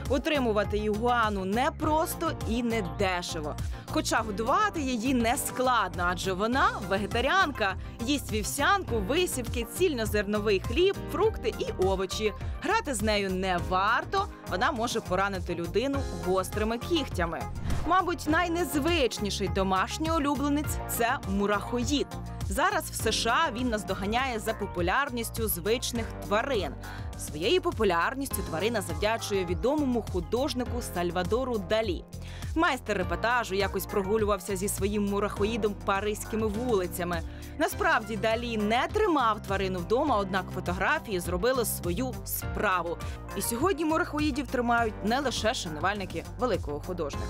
Утримувати ігуану непросто і не дешево. Хоча годувати її не складно, адже вона вегетаріанка. Їсть вівсянку, висівки, цільнозерновий хліб, фрукти і овочі. Грати з нею не варто, вона може поранити людину гострими кігтями. Мабуть, найнезвичніший домашній улюбленець – це мурахоїд. Зараз в США він наздоганяє за популярністю звичних тварин. Своєю популярністю тварина завдячує відомому художнику Сальвадору Далі. Майстер репортажу якось прогулювався зі своїм мурахоїдом паризькими вулицями. Насправді Далі не тримав тварину вдома, однак фотографії зробили свою справу. І сьогодні мурахоїдів тримають не лише шанувальники великого художника.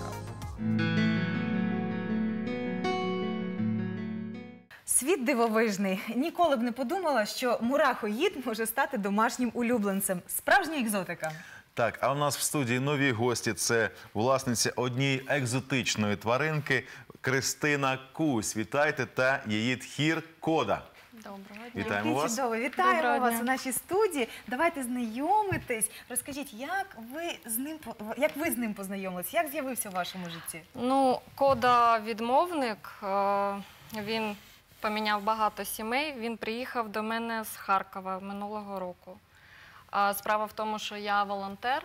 Світ дивовижний. Ніколи б не подумала, що мурахоїд може стати домашнім улюбленцем. Справжня екзотика. Так, а у нас в студії нові гості. Це власниця однієї екзотичної тваринки Кристина Кусь. Вітайте, та її тхір Кода. Доброго дня. Вітаємо Який вас. чудовий. Вітаємо Доброго вас дня. у нашій студії. Давайте знайомитись. Розкажіть, як ви з ним по- як ви з ним познайомились? Як з'явився в вашому житті? Ну, Кода відмовник, е, він поміняв багато сімей, він приїхав до мене з Харкова минулого року. А справа в тому, що я волонтер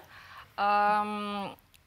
ем,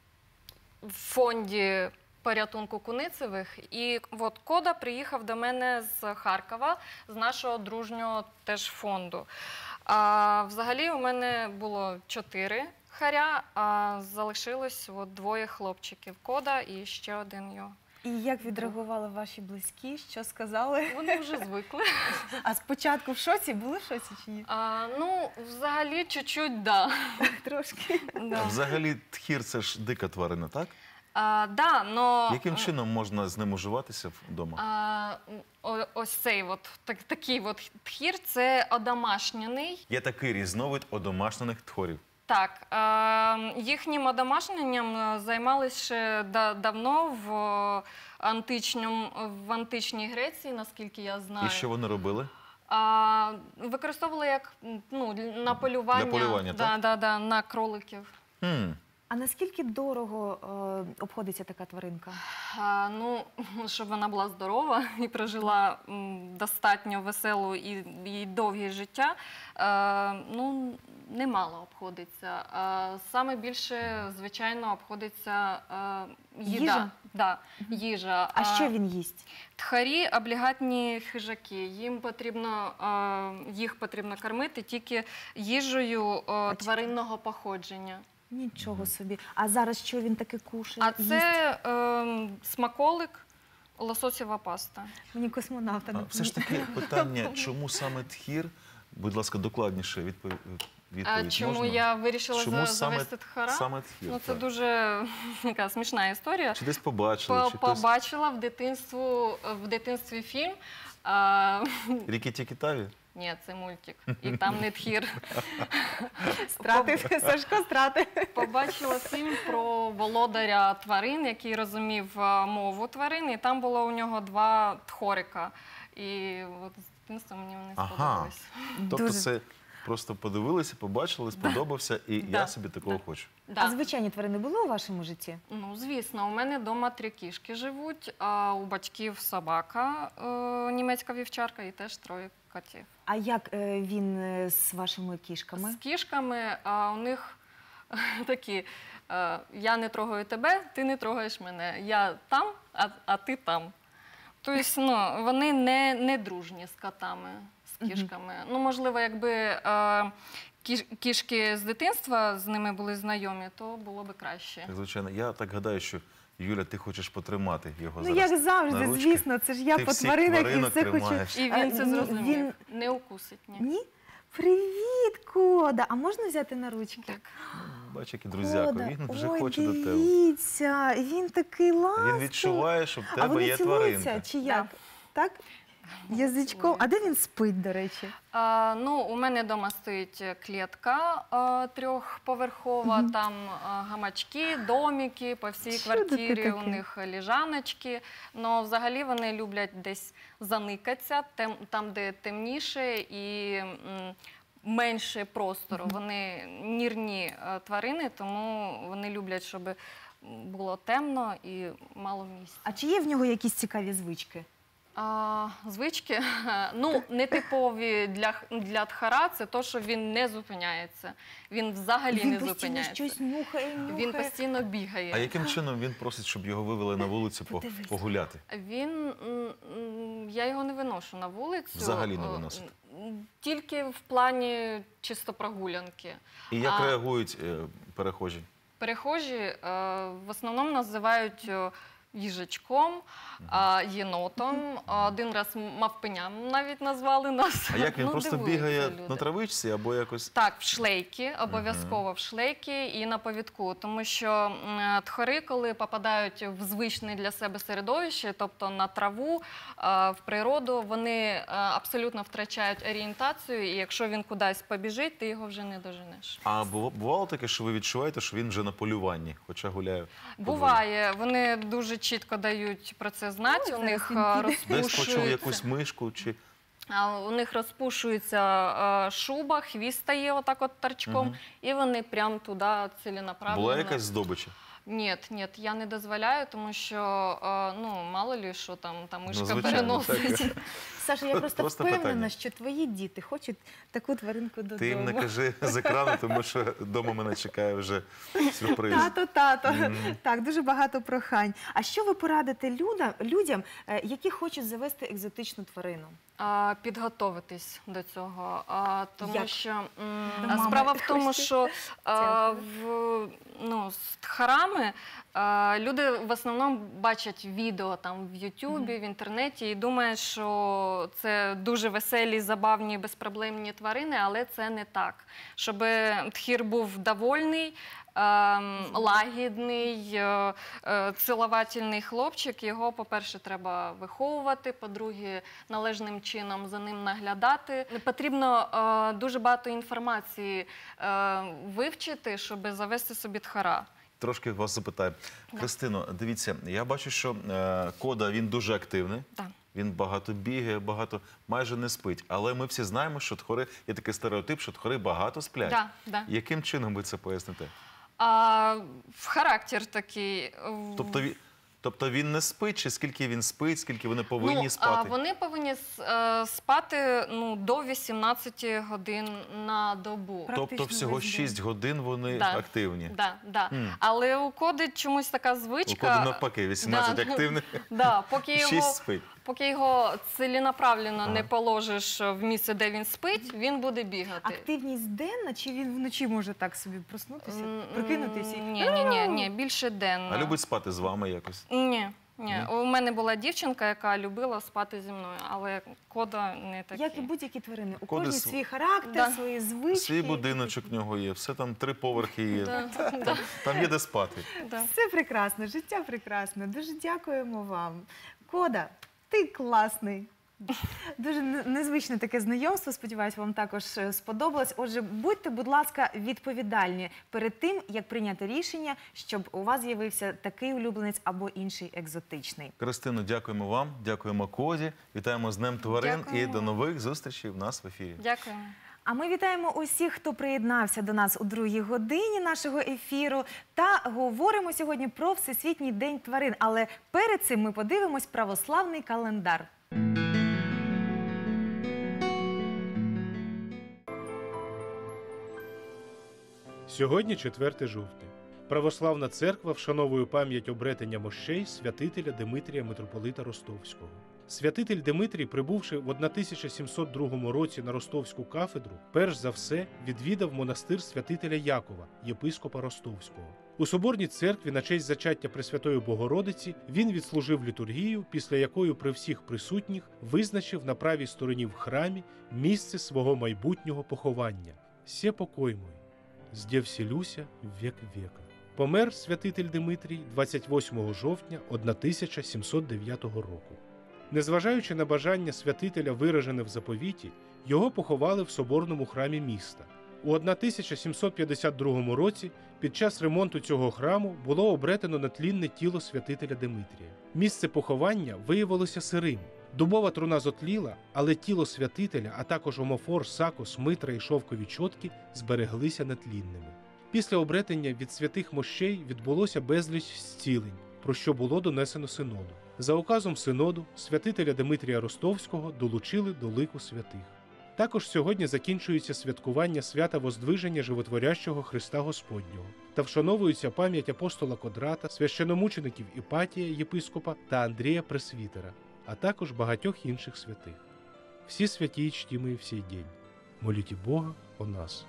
в фонді порятунку Куницевих, і от Кода приїхав до мене з Харкова, з нашого дружнього теж фонду. А, взагалі у мене було чотири харя, а залишилось от двоє хлопчиків, Кода і ще один його. І як відреагували ваші близькі? Що сказали? Вони вже звикли. А спочатку в шоці? Були в шоці чи ні? А, ну, взагалі, чуть-чуть, да. Трошки. да. Взагалі, тхір – це ж дика тварина, так? А, да, но, Яким чином можна з ним уживатися вдома? А, о- ось цей от, так, такий от тхір – це одомашнений. Є такий різновид одомашнених тхорів. Так, е, їхнім одомашненням займалися ще да- давно в, античному, в античній Греції, наскільки я знаю. І що вони робили? А, використовували як ну, на полювання, Для полювання, да, так? да, да, на кроликів. Хм. А наскільки дорого е, обходиться така тваринка? А, ну, щоб вона була здорова і прожила м, достатньо веселу і, і довге життя, е, ну, немало обходиться. Е, саме більше, звичайно, обходиться е, їда. Їжа? Да, їжа. А що він їсть? Тхарі – облігатні хижаки. Їм потрібно, е, їх потрібно кормити тільки їжею е, тваринного походження. Нічого собі. А зараз що він таке кушає? А їсть? це е, смаколик, лососєва паста. Мені космонавта А не все ж таки питання, чому саме тхір? Будь ласка, докладніше відпов- А відповідь чому можна? я вирішила Чому за- саме- завести тхара? Саме тхір, Ну, це так. дуже така смішна історія. Чи десь побачили, По- чи хтось... Побачила в дитинству, в дитинстві фільм. А, Рікі-тікі-таві? ні, це мультик. І там не тхір. стратив. Сашко стратив. Побачила фільм про володаря тварин, який розумів а, мову тварин, і там було у нього два тхорика. І от з дитинства мені вони Ага. сподобались. Тобто Дуже. це просто подивилися, побачили, сподобався, і Да. я собі такого Да. хочу. Да. А звичайні тварини були у вашому житті? Ну, звісно, у мене вдома три кішки живуть, а у батьків собака, е, німецька вівчарка і теж троє котів. А як е, він е, з вашими кішками? З кішками а, у них такі, е, я не трогаю тебе, ти не трогаєш мене. Я там, а, а ти там. Тобто, ну, вони не, не дружні з котами, з кішками. Ну, можливо, якби е, кіш, кішки з дитинства з ними були знайомі, то було б краще. Так, звичайно, я так гадаю, що, Юля, ти хочеш потримати його Ну, зараз як завжди, на ручки. звісно, це ж я Ти по всіх тваринах і тваринок все хочу. тримаєш. І А, він це ні, зрозумів. він- Не укусить, ні. Ні? Привіт, Кода! А можна взяти на ручки? Так. Бач, який друзяко, Кода, він вже ой, хоче до тебе. дивіться, він такий ласковий. Він відчуває, що в А тебе вони є цілуються, тваринка. чи як? Так? Язичком. А де він спить, до речі? А, ну, у мене вдома стоїть клітка а, трьохповерхова, там а, гамачки, домики, по всій Що це квартирі у таке? них ліжаночки. Ну, взагалі вони люблять десь заникатися, тем, там, де темніше, і м, менше простору. Вони нірні е, тварини, тому вони люблять, щоб було темно і мало місця. А чи є в нього якісь цікаві звички? А, звички, ну, нетипові для, для тхара, це те, що він не зупиняється. Він взагалі Він не постійно зупиняється. щось нюхає, нюхає. Він постійно бігає. А яким чином він просить, щоб його вивели на вулицю по- Подивись. погуляти? Він, м, м, я його не виношу на вулицю. Взагалі не Е, виносите? м, Тільки в плані чисто прогулянки. І як А- реагують е, перехожі? Перехожі е, в основному називають е, їжачком, а, єнотом, а, один раз мавпиням навіть назвали нас. А як він Ну, просто дивуються бігає люди. на травичці або якось? Так, в шлейки, обов'язково в шлейки і на повідку. Тому що м, тхори, коли попадають в звичне для себе середовище, тобто на траву, а, в природу, вони а, абсолютно втрачають орієнтацію, і якщо він кудись побіжить, ти його вже не доженеш. А бу- бувало таке, що ви відчуваєте, що він вже на полюванні, хоча гуляє? по дворі? Буває, вони дуже чітко дають про це знати. Ой, У зараз них він а, піде. Десь почув розпушується. якусь мишку чи А у них розпушується а, шуба, хвіст стає отак от торчком, Мгм. і вони прям туди ціленаправленно. була якась здобича? Ні, ні, я не дозволяю, тому що а, ну мало лі, що там та мишка Ну, звичайно, переносить. так. Саша, я просто, Просто впевнена, питання. що твої діти хочуть таку тваринку додому. Ти їм не кажи з екрану, тому що вдома мене чекає вже сюрприз. Тато, тато. Мгм. Так, дуже багато прохань. А що ви порадите людям, людям, е, які хочуть завести екзотичну тварину? А, підготовитись до цього, а, тому Як? що м, До мами справа в тому, хочете? що а, Дякую. в, ну, з тхарами а, люди в основному бачать відео там в Ютубі, в інтернеті і думають, що це дуже веселі, забавні, безпроблемні тварини, але це не так. Щоб тхір був довольний, ем, лагідний, е, е, ціловательний хлопчик, його, по-перше, треба виховувати, по-друге, належним чином за ним наглядати. Потрібно е, дуже багато інформації е, вивчити, щоб завести собі тхара. Трошки вас запитаю. Христино, дивіться, я бачу, що е, Кода, він дуже активний. Так. Він багато бігає, багато, майже не спить. Але ми всі знаємо, що тхори, є такий стереотип, що тхори багато сплять. Да, да. Яким чином ви це поясните? А, в характер такий. в- Тобто, ві- тобто він не спить, чи скільки він спить, скільки вони повинні ну, спати? А вони повинні с- е, спати ну, до вісімнадцяти годин на добу. Тобто практично всього весь день. шість годин вони Да. активні. Да, да. Мгм. Але у Коди чомусь така У звичка. Коди навпаки, вісімнадцять Да. активних, Да, поки його, шість спить. поки його ціленаправленно Ага. не положиш в місце, де він спить, він буде бігати. Активність денна, чи він вночі може так собі проснутися, М, прокинутися? і- Ні, ні, ні, ні, більше денно. А любить спати з вами якось? Ні, ні. Ні? У мене була дівчинка, яка любила спати зі мною, але Кода не такий. Як і будь-які тварини. У Коди кожній св- свій характер, Да. свої звички. Свій будиночок в нього є, все там три поверхи є. Да, да, Там є де спати. да. Все прекрасно, життя прекрасне. Дуже дякуємо вам. Кода, ти класний. Дуже не- незвичне таке знайомство. Сподіваюсь, вам також е, сподобалось. Отже, будьте, будь ласка, відповідальні перед тим, як прийняти рішення, щоб у вас з'явився такий улюбленець або інший екзотичний. Христино, дякуємо вам, дякуємо Коді, вітаємо з Днем тварин і Дякуємо. до нових зустрічей в нас в ефірі. Дякуємо. А ми вітаємо усіх, хто приєднався до нас у другій годині нашого ефіру. Та говоримо сьогодні про Всесвітній день тварин. Але перед цим ми подивимось православний календар. Сьогодні четверте жовтня. Православна церква вшановує пам'ять обретення мощей святителя Димитрія митрополита Ростовського. Святитель Димитрій, прибувши в тисяча сімсот другому році на Ростовську кафедру, перш за все відвідав монастир святителя Якова, єпископа Ростовського. У соборній церкві на честь зачаття Пресвятої Богородиці він відслужив літургію, після якої при всіх присутніх визначив на правій стороні в храмі місце свого майбутнього поховання. «Се покой мой, здє вселюся в век века». Помер святитель Димитрій двадцять восьмого жовтня тисяча сімсот дев'ятого року. Незважаючи на бажання святителя, виражене в заповіті, його поховали в соборному храмі міста. У тисяча сімсот п'ятдесят другому році під час ремонту цього храму було обретено нетлінне тіло святителя Димитрія. Місце поховання виявилося сирим, Дубова труна зотліла, але тіло святителя, а також омофор, сакос, митра і шовкові чотки збереглися нетлінними. Після обретення від святих мощей відбулося безліч зцілень, про що було донесено синоду. За указом синоду святителя Димитрія Ростовського долучили до лику святих. Також сьогодні закінчується святкування свята Воздвиження Животворящого Христа Господнього та вшановується пам'ять апостола Кодрата, священомучеників Іпатія, єпископа та Андрія Пресвітера, а також багатьох інших святих. Всі святі чтімо і всій день. Моліть Бога о нас.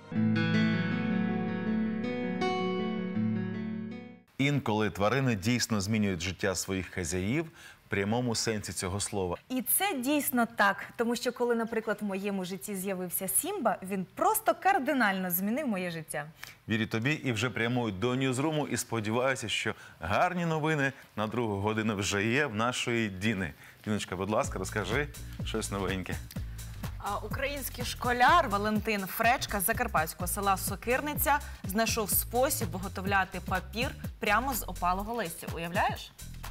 Інколи тварини дійсно змінюють життя своїх хазяїв в прямому сенсі цього слова. І це дійсно так, тому що коли, наприклад, в моєму житті з'явився Сімба, він просто кардинально змінив моє життя. Вірю тобі і вже прямують до Ньюзруму і сподіваюся, що гарні новини на другу годину вже є в нашої Діни. Діночка, будь ласка, розкажи щось новеньке. Український школяр Валентин Фречка з закарпатського села Сокирниця знайшов спосіб виготовляти папір прямо з опалого листя. Уявляєш?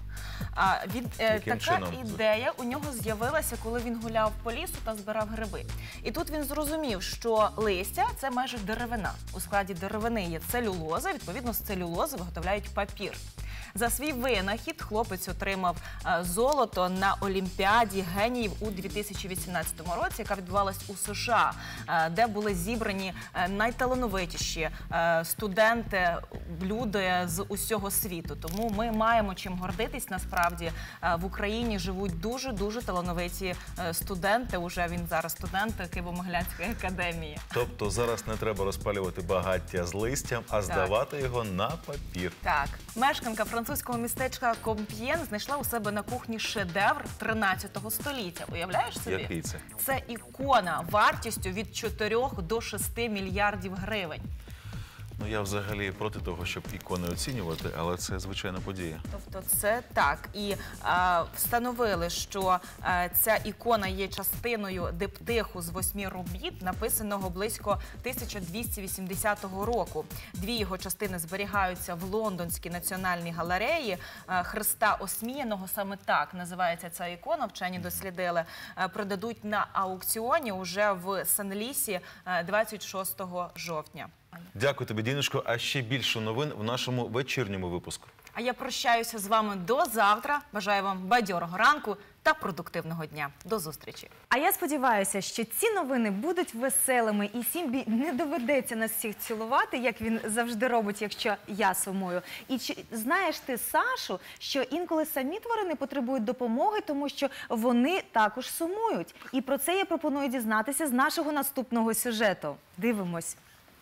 А, від, е, Яким така чином? ідея у нього з'явилася, коли він гуляв по лісу та збирав гриби. І тут він зрозумів, що листя – це майже деревина. У складі деревини є целюлоза, відповідно, з целюлози виготовляють папір. За свій винахід хлопець отримав е, золото на Олімпіаді геніїв у дві тисячі вісімнадцятому році, яка відбувалась у США, е, де були зібрані е, найталановитіші е, студенти, люди з усього світу. Тому ми маємо чим гордитись. Насправді е, в Україні живуть дуже-дуже талановиті е, студенти. Уже він зараз студент Києво-Могилянської академії. Тобто зараз не треба розпалювати багаття з листям, а здавати його на папір. Так, мешканка французького містечка Комп'єн знайшла у себе на кухні шедевр тринадцятого століття. Уявляєш собі? Який це? Це ікона вартістю від чотирьох до шести мільярдів гривень. Ну, я взагалі проти того, щоб ікони оцінювати, але це звичайна подія. Тобто це так. І а, встановили, що а, ця ікона є частиною диптиху з восьми робіт, написаного близько тисяча двісті вісімдесятого року. Дві його частини зберігаються в Лондонській національній галереї а, Христа Осміяного. Саме так називається ця ікона, вчені дослідили. А, продадуть на аукціоні уже в Сен-Лісі а, двадцять шостого жовтня. Дякую тобі, Діночко. А ще більше новин в нашому вечірньому випуску. А я прощаюся з вами до завтра. Бажаю вам бадьорого ранку та продуктивного дня. До зустрічі. А я сподіваюся, що ці новини будуть веселими і Сімбі не доведеться нас всіх цілувати, як він завжди робить, якщо я сумую. І чи знаєш ти, Сашу, що інколи самі тварини потребують допомоги, тому що вони також сумують. І про це я пропоную дізнатися з нашого наступного сюжету. Дивимось.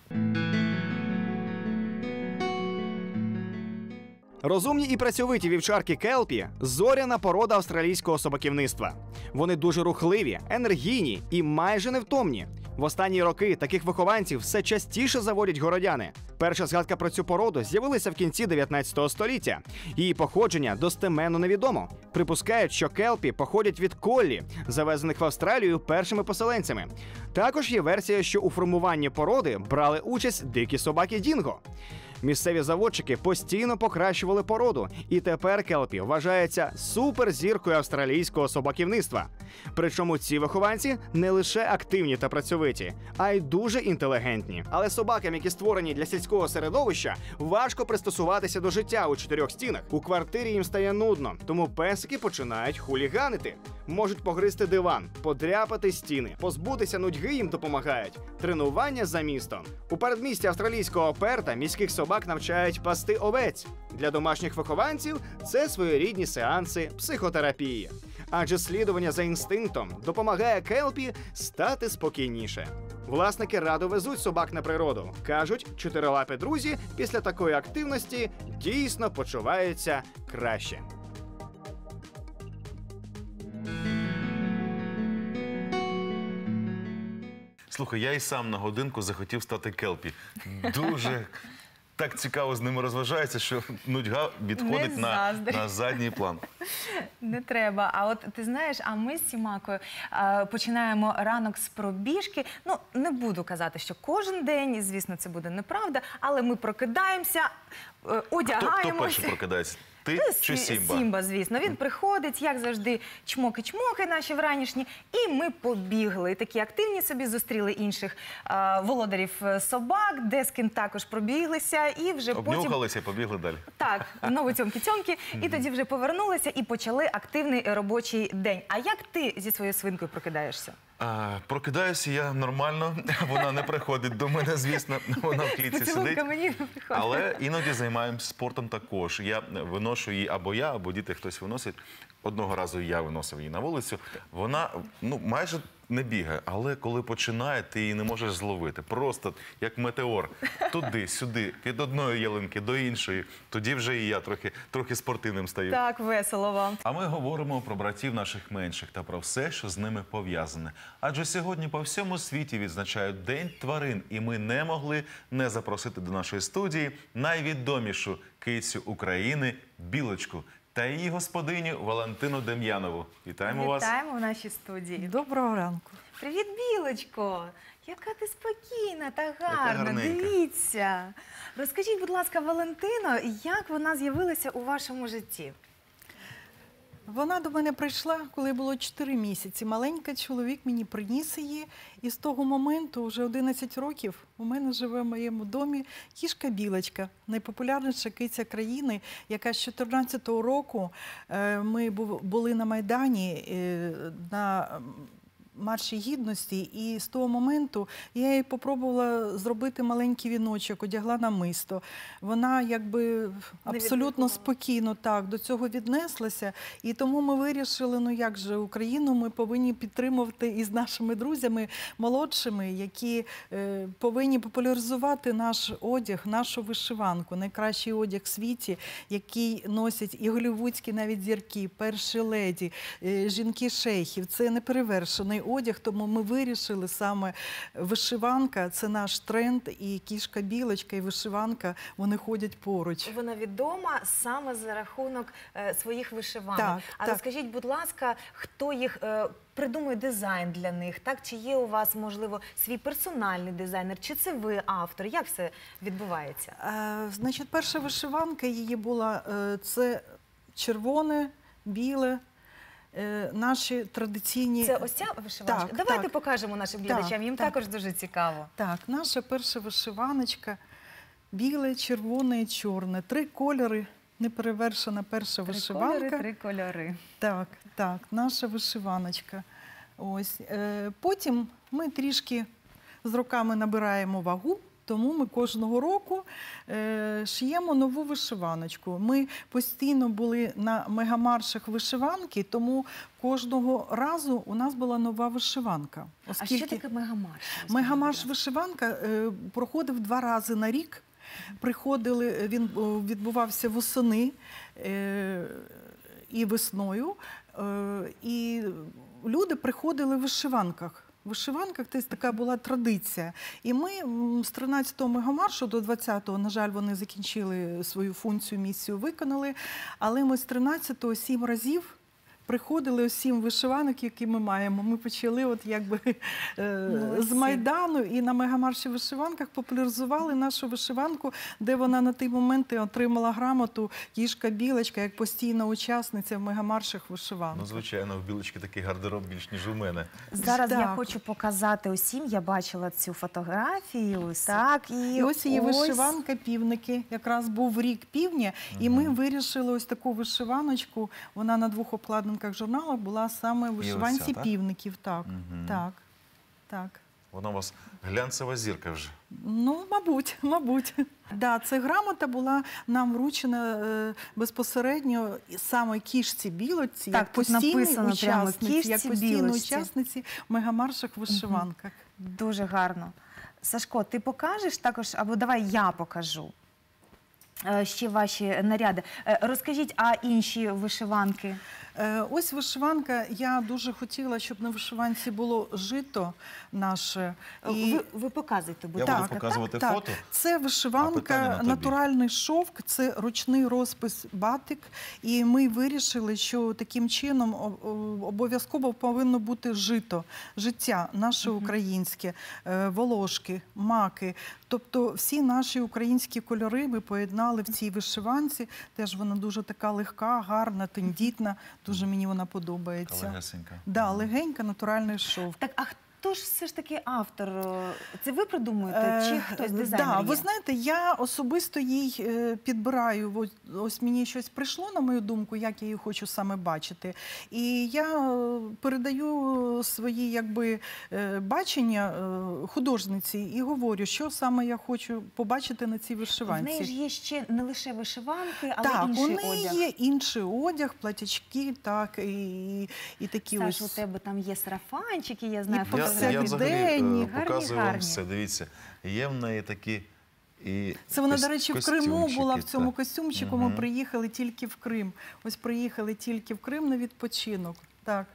Розумні і працьовиті вівчарки келпі – зоряна порода австралійського собаківництва. Вони дуже рухливі, енергійні і майже невтомні. В останні роки таких вихованців все частіше заводять городяни. Перша згадка про цю породу з'явилася в кінці дев'ятнадцятого століття. Її походження достеменно невідомо. Припускають, що келпі походять від коллі, завезених в Австралію першими поселенцями. Також є версія, що у формуванні породи брали участь дикі собаки Дінго. Місцеві заводчики постійно покращували породу, і тепер келпі вважається суперзіркою австралійського собаківництва. Причому ці вихованці не лише активні та працьовиті, а й дуже інтелігентні. Але собакам, які створені для сільського середовища, важко пристосуватися до життя у чотирьох стінах. У квартирі їм стає нудно, тому песики починають хуліганити. Можуть погризти диван, подряпати стіни. Позбутися нудьги їм допомагають тренування за містом. У передмісті австралійського Перта міських собак навчають пасти овець. Для домашніх вихованців це своєрідні сеанси психотерапії. Адже слідування за інстинктом допомагає келпі стати спокійніше. Власники радо везуть собак на природу. Кажуть, чотирилапі друзі після такої активності дійсно почуваються краще. Слухай, я і сам на годинку захотів стати келпі. Дуже так цікаво з ними розважається, що нудьга відходить на, на задній план. Не треба. А от ти знаєш, а ми з Сімакою е, починаємо ранок з пробіжки. Ну, не буду казати, що кожен день, і, звісно, це буде неправда, але ми прокидаємося, е, одягаємося. Хто, хто перший прокидається? Ти Ну, чи Сі- Сімба? Сімба, звісно. Він приходить, як завжди, чмоки-чмоки наші вранішні, і ми побігли. І такі активні собі зустріли інших а, володарів е, собак, де з ким також пробіглися, і вже потім... Обнюхалися і побігли далі. Так, знову цьомки-цьомки, і тоді вже повернулися і почали активний робочий день. А як ти зі своєю свинкою прокидаєшся? А, прокидаюся я нормально, вона не приходить до мене, звісно, вона в клітці Поцілунка сидить. мені не приходить. Але іноді займаємося спортом також. Я виношу її або я, або діти хтось виносить. Одного разу я виносив її на вулицю. Вона ну, майже не бігає, але коли починає, ти її не можеш зловити. Просто як метеор. Туди, сюди, від одної ялинки до іншої. Тоді вже і я трохи, трохи спортивним стаю. Так, весело вам. А ми говоримо про братів наших менших та про все, що з ними пов'язане. Адже сьогодні по всьому світі відзначають День тварин, і ми не могли не запросити до нашої студії найвідомішу кицю України – Білочку та її господиню Валентину Дем'янову. Вітаємо вас. Вітаємо в нашій студії. Доброго ранку. Привіт, Білочко! Яка ти спокійна та гарна, гарненька. дивіться. Розкажіть, будь ласка, Валентино, як вона з'явилася у вашому житті? Вона до мене прийшла, коли було чотири місяці. Маленька, чоловік мені приніс її. І з того моменту, вже одинадцять років, у мене живе в моєму домі кішка Білочка, найпопулярніша киця країни, яка з чотирнадцятого року е, ми бу- були на Майдані е, на Марші Гідності, і з того моменту я їй попробувала зробити маленький віночок, одягла намисто. Вона якби абсолютно відреагувала. спокійно так до цього віднеслася, і тому ми вирішили, ну як же, Україну ми повинні підтримувати із нашими друзями молодшими, які е, повинні популяризувати наш одяг, нашу вишиванку, найкращий одяг в світі, який носять і голлівудські навіть зірки, перші леді, е, жінки шейхів. Це неперевершений одяг, тому ми вирішили саме вишиванка, це наш тренд, і кішка Білочка, і вишиванка, вони ходять поруч. Вона відома саме за рахунок е, своїх вишиванок. Так, а так. розкажіть, будь ласка, хто їх е, придумує дизайн для них? Так, чи є у вас, можливо, свій персональний дизайнер, чи це ви автор? Як все відбувається? Е, Значить, перша вишиванка її була, е, це червоне, біле, е, наші традиційні... Це ось ця вишиваночка? Так, Давайте так. покажемо нашим Так, глядачам, їм так. також дуже цікаво. Так, наша перша вишиваночка, біле, червоне і чорне. Три кольори, неперевершена перша вишиванка. Три кольори, три кольори. Так, так, наша вишиваночка. Ось. Е, потім ми трішки з роками набираємо вагу, тому ми кожного року е, шиємо нову вишиваночку. Ми постійно були на мегамаршах вишиванки, тому кожного разу у нас була нова вишиванка. А що таке мегамарш? Мегамарш вишиванка е, проходив два рази на рік. Приходили, він о, відбувався восени е, і весною, е, і люди приходили в вишиванках. В вишиванках це така була традиція. І ми м, з тринадцятого мегамаршу до двадцятого, на жаль, вони закінчили свою функцію, місію виконали, але ми з тринадцятого сім разів приходили усім вишиванок, які ми маємо. Ми почали от якби е, з Майдану і на мегамарші вишиванках популяризували нашу вишиванку, де вона на той момент і отримала грамоту кішка Білочка як постійна учасниця в мегамаршах вишиванок. Ну, звичайно, в Білочки такий гардероб більш, ніж у мене. Зараз я Так. хочу показати усім, я бачила цю фотографію, так, і, І ось її вишиванка півники. Якраз був рік півня, і ми вирішили ось таку вишиваночку. Вона на двох обкладинках журналах була саме в ось вишиванці ця, так? півників. Так, Мгм. так, так. Вона у вас глянцева зірка вже. Ну, мабуть, мабуть. Да, ця грамота була нам вручена е, безпосередньо саме кішці Білочці, Так, як тут постійній написано прямо учасниці, як «Кішці постійній Білочці». учасниці в мегамаршах вишиванках. Дуже гарно. Сашко, ти покажеш також, або давай я покажу е, ще ваші наряди. Е, Розкажіть, а інші вишиванки? Е, Ось вишиванка. Я дуже хотіла, щоб на вишиванці було жито наше. І... Ви, ви показуйте, будь Я ласка. буду показувати так, фото. Це А питання вишиванка, на тобі. натуральний шовк, це ручний розпис батик. І ми вирішили, що таким чином о- о- обов'язково повинно бути жито, життя наше українське, е, волошки, маки. Тобто всі наші українські кольори ми поєднали журнали в цій вишиванці. Теж вона дуже така легка, гарна, тендітна. Дуже мені вона подобається. Легесенька. Да, легенька, натуральний шов. Так, а хто ж все ж таки автор? Це ви придумуєте чи хтось дизайнер Да, є? ви знаєте, я особисто їй е, підбираю, ось, ось мені щось прийшло на мою думку, як я її хочу саме бачити. І я е, передаю свої якби, е, бачення е, художниці і говорю, що саме я хочу побачити на цій В вишиванці. неї ж є ще не лише вишиванки, але Так, інший у неї одяг. є інший одяг, платячки, так, і, і такі Саш, у ось... тебе там є сарафанчики, я знаю, І Я, фотографії. я взагалі Повсякденні, е, гарні, показую вам гарні. все. Дивіться, є в неї такі і Це вона, кос- до речі, в Криму була в костюмчики, цьому так. костюмчику. Ми Мгм. приїхали тільки в Крим. Ось приїхали тільки в Крим на відпочинок. Так.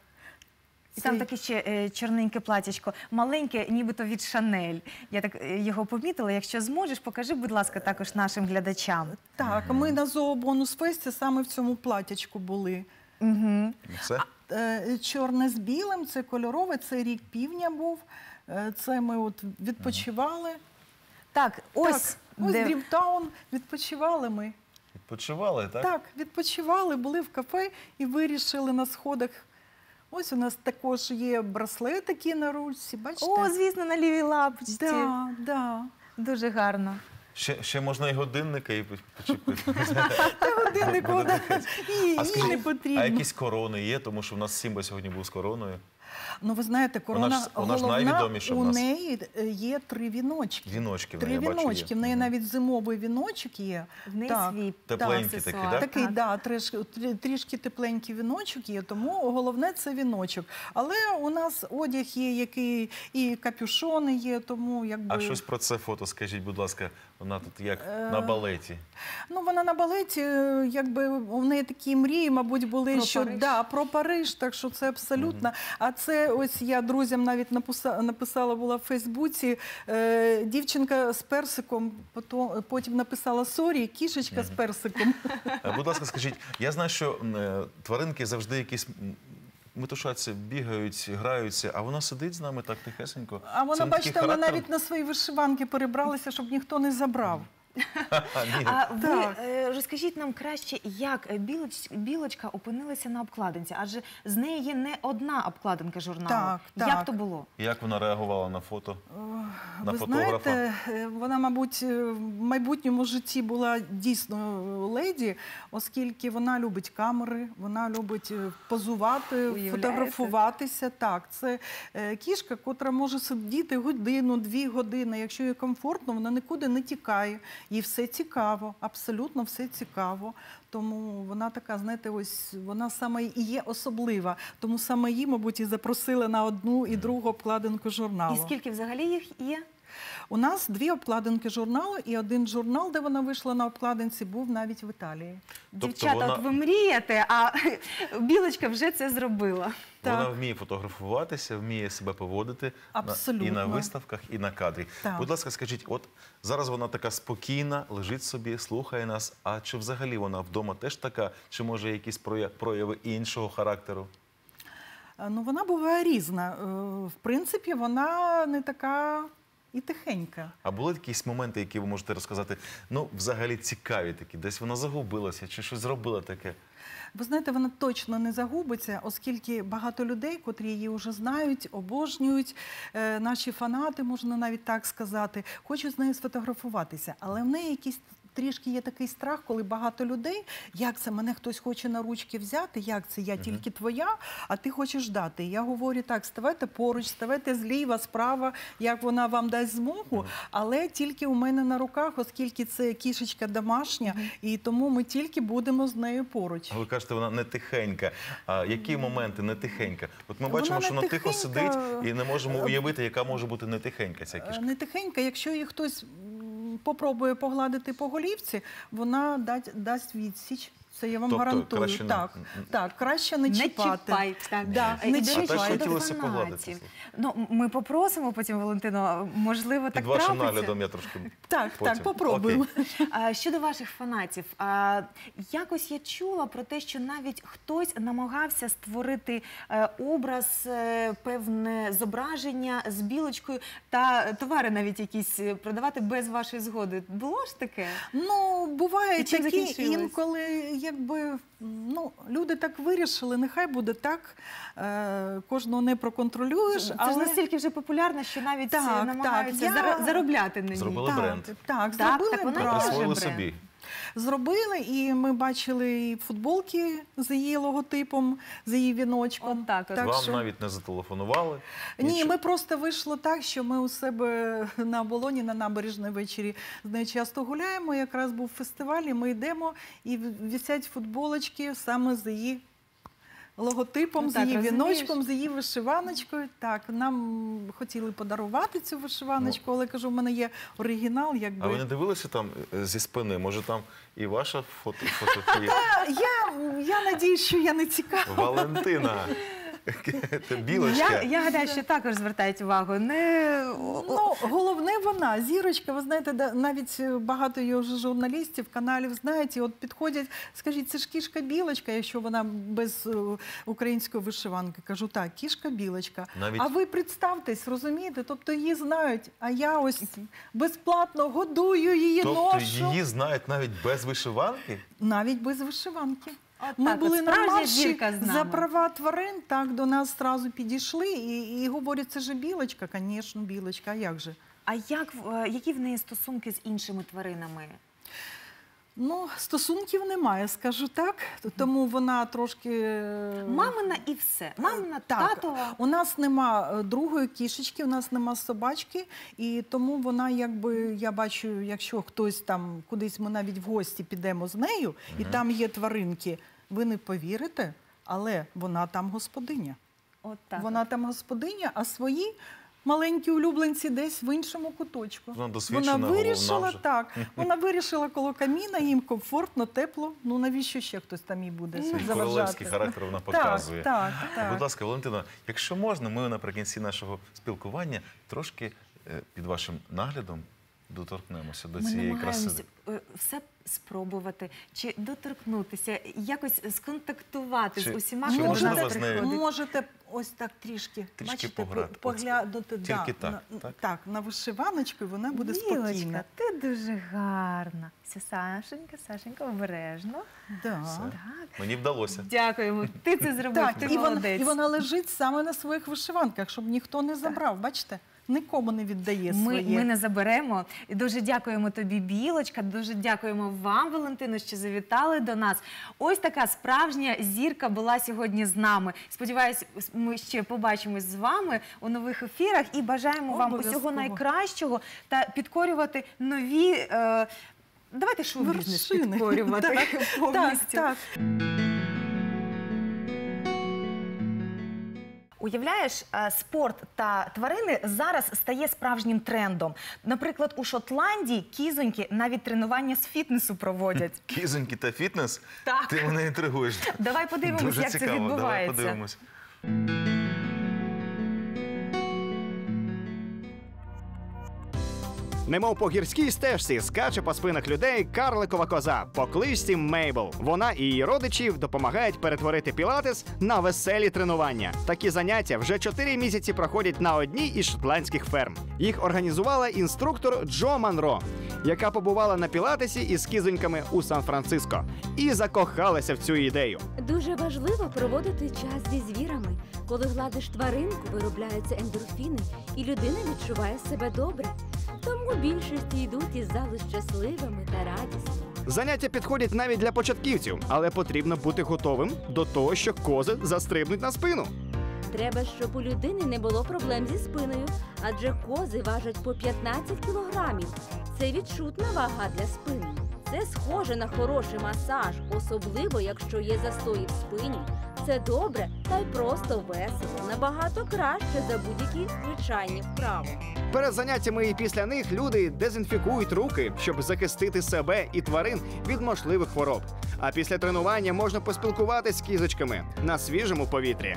І там Це- таке ще е, чорненьке платячко, маленьке, нібито від Шанель. Я так е, його помітила. Якщо зможеш, покажи, будь ласка, також нашим глядачам. Так, ми на зообонус-фесті саме в цьому платячку були. Угу. Все? Е, Чорне з білим, це кольорове, це рік півня був. Е, Це ми от відпочивали. Так, ось, Так, ось де... Дрімтаун, відпочивали ми. Відпочивали, так? Так, відпочивали, були в кафе і вирішили на сходах. Ось у нас також є браслетики на ручці, бачите? О, звісно, на лівій лапочці. да, да. Дуже гарно. Ще, ще можна і годинника і почепити. Та годинник Буде вона таке. їй А їй скажіть, не а потрібно. якісь корони є? Тому що в нас Сімба сьогодні був з короною. Ну, ви знаєте, корона Вона ж- вона ж головна, найвідоміша в у нас. неї е, є три віночки. Віночки в Три неї, я бачу, віночки. є. В неї Мгм. навіть зимовий віночок є. В неї Так. свій Тепленький аксесуар. такий, да? Такий, Так. да, трішки, трі- трішки тепленький віночок є, тому головне це віночок. Але у нас одяг є, який і капюшони є, тому якби... А щось про це фото скажіть, будь ласка, вона тут як Е, на балеті. Ну, вона на балеті, е, якби у неї такі мрії, мабуть, були, Про що Париж. да, про Париж, так що це абсолютно. А це ось я друзям навіть написала, написала була в Фейсбуці, е, дівчинка з персиком, потім, потім написала сорі, кішечка з персиком. Е, Будь ласка, скажіть, я знаю, що м, е, тваринки завжди якісь м, метушаться, бігають, граються, а вона сидить з нами так тихесенько. А вона, Це не такий бачите, вона характер? навіть на свої вишиванки перебралася, щоб ніхто не забрав. Ха-ха, ні. А ви Так. е, розкажіть нам краще, як е, білоч, білочка опинилася на обкладинці? Адже з неї є не одна обкладинка журналу. Так, Як так. то було? Як вона реагувала на фото? На Ви фотографа? знаєте, е, вона, мабуть, е, в майбутньому житті була дійсно леді, оскільки вона любить камери, вона любить е, позувати, Уявляєте? фотографуватися. Так, це е, кішка, котра може сидіти годину, дві години. Якщо їй комфортно, вона нікуди не тікає. Їй все цікаво, абсолютно все цікаво. Тому вона така, знаєте, ось вона саме і є особлива. Тому саме її, мабуть, і запросили на одну і другу обкладинку журналу. І скільки взагалі їх є? У нас дві обкладинки журналу, і один журнал, де вона вийшла на обкладинці, був навіть в Італії. Тобто Дівчата, вона- от ви мрієте, а білочка вже це зробила. Вона Так. вміє фотографуватися, вміє себе поводити на- і на Абсолютно. виставках, і на кадрі. Так. Будь ласка, скажіть, от зараз вона така спокійна, лежить собі, слухає нас. А чи взагалі вона вдома теж така? Чи може якісь проя- прояви іншого характеру? А, Ну, вона буває різна. Е, В принципі, вона не така і тихенька. А були якісь моменти, які ви можете розказати, ну, взагалі цікаві такі? Десь вона загубилася, чи щось зробила таке? Ви знаєте, вона точно не загубиться, оскільки багато людей, котрі її вже знають, обожнюють, е, наші фанати, можна навіть так сказати, хочуть з нею сфотографуватися. Але в неї якийсь трішки є такий страх, коли багато людей, як це, мене хтось хоче на ручки взяти, як це, я тільки твоя, а ти хочеш дати. Я говорю так, ставайте поруч, ставайте зліва, справа, як вона вам дасть змогу, але тільки у мене на руках, оскільки це кішечка домашня, і тому ми тільки будемо з нею поруч. А ви кажете, вона не тихенька. А які моменти не тихенька? От ми Вона бачимо, не що вона тихо тихенька. сидить і не можемо уявити, яка може бути не тихенька ця кішка. Не тихенька, якщо її хтось м, попробує погладити по голівці, вона дасть, дасть відсіч. Це я вам Тобто, гарантую. краще не- так, так, краще не Не чіпати. чіпай, так. Да, І, не до А речі, так чіпайте. щодо хотілося фанатів. погладити. Ну, ми попросимо потім, Валентино, можливо, Під так вашим трапиться. наглядом я трошки Так, потім. так, попробуємо. Окей. А, щодо ваших фанатів, а, якось я чула про те, що навіть хтось намагався створити е, образ, е, певне зображення з білочкою та товари навіть якісь е, продавати без вашої згоди. Було ж таке? Ну, І буває чим такі, закінчилось? інколи, якби, ну, люди так вирішили, нехай буде так, е, кожного не проконтролюєш, Це але... ж настільки вже популярно, що навіть Так, е, так, намагаються я- зара- заробляти на ній. Зробили так, бренд. Так, Так, зробили так вона бренд. теж Присвоїли бренд. собі. Зробили, і ми бачили і футболки з її логотипом, з її віночком. От так от. Так Вам що- навіть не зателефонували? Ні, Нічого. ми просто вийшло так, що ми у себе на оболоні, на набережній ввечері з нею часто гуляємо. Якраз був фестиваль, і ми йдемо, і висять футболочки саме з її логотипом, Ну з так, її розумієш. віночком, з її вишиваночкою. Так, нам хотіли подарувати цю вишиваночку, але кажу, в мене є оригінал, якби. А ви не дивилися там е, зі спини? Може там і ваша фото, фото є? Я, я надіюсь, що я не цікава. Валентина. Це білочка. Я, я гадаю, що також звертають увагу. Не... Ну, головне вона, зірочка, ви знаєте, да- навіть багато її вже журналістів, каналів знають, і от підходять, скажіть, це ж кішка-білочка, якщо вона без е, української вишиванки. Кажу, так, кішка-білочка. Навіть- А ви представтесь, розумієте, тобто її знають, а я ось безплатно годую її, Тобто ношу. її знають навіть без вишиванки? Навіть без вишиванки. От Ми так, були от на справжня марші зірка з нами. за права тварин, так, до нас одразу підійшли і, і говорять, це ж білочка, звісно, білочка, а як же? А як, в- е, які в неї стосунки з іншими тваринами? Ну, стосунків немає, скажу так, тому вона трошки... е, Мамина і все. Мамина, Так, татова. у нас нема е, другої кішечки, у нас нема собачки, і тому вона, якби, я бачу, якщо хтось там, кудись ми навіть в гості підемо з нею, і там є тваринки, ви не повірите, але вона там господиня. От так. Вона там господиня, а свої маленькі улюбленці десь в іншому куточку. Вона досвідчена, Вона головна вирішила, вже. так, вона вирішила коло каміна, їм комфортно, тепло. Ну навіщо ще хтось там їй буде Свій заважати? королевський характер вона показує. Так, так, так. Будь ласка, Валентина, якщо можна, ми наприкінці нашого спілкування трошки е, під вашим наглядом доторкнемося до Ми цієї намагаємося краси. е, все спробувати, чи доторкнутися, якось сконтактувати Чи- з усіма, чи хто до можливо нас з нею? приходить. Можете ось так трішки, Трішки бачите, пограти. по- поглянути. Тільки так, на, так? так, на вишиваночку, і вона буде Білочка, спокійна. ти дуже гарна. Все, Сашенька, Сашенька, обережно. Да. Все. Так. Мені вдалося. Дякуємо. Ти це зробив, Так, ти і вона, молодець. і вона лежить саме на своїх вишиванках, щоб ніхто не забрав. Бачите? Нікому не віддає Ми, своє. ми не заберемо. І дуже дякуємо тобі, Білочка. Дуже дякуємо вам, Валентино, що завітали до нас. Ось така справжня зірка була сьогодні з нами. Сподіваюсь, ми ще побачимось з вами у нових ефірах і бажаємо вам усього Обов'язково. найкращого та підкорювати нові. Е, давайте шоу-бізнес Вершини. підкорювати Так, повністю. так, так. Уявляєш, е, спорт та тварини зараз стає справжнім трендом. Наприклад, у Шотландії кізоньки навіть тренування з фітнесу проводять. Кізоньки та фітнес? Так. Ти мене інтригуєш. Давай подивимось, Дуже як це цікаво. Давай відбувається. подивимось. Немов по гірській стежці скаче по спинах людей карликова коза по кличці Мейбл. Вона і її родичі допомагають перетворити пілатес на веселі тренування. Такі заняття вже чотири місяці проходять на одній із шотландських ферм. Їх організувала інструктор Джо Манро, яка побувала на пілатесі із кізоньками у Сан-Франциско і закохалася в цю ідею. Дуже важливо проводити час зі звірами. Коли гладиш тваринку, виробляються ендорфіни, і людина відчуває себе добре. Тому більшості йдуть із залу щасливими та радісними. Заняття підходять навіть для початківців, але потрібно бути готовим до того, що кози застрибнуть на спину. Треба, щоб у людини не було проблем зі спиною, адже кози важать по п'ятнадцять кілограмів. Це відчутна вага для спини. Це схоже на хороший масаж, особливо якщо є застої в спині. Це добре та й просто весело, набагато краще за будь-які звичайні вправи. Перед заняттями і після них люди дезінфікують руки, щоб захистити себе і тварин від можливих хвороб. А після тренування можна поспілкуватись з кізочками на свіжому повітрі.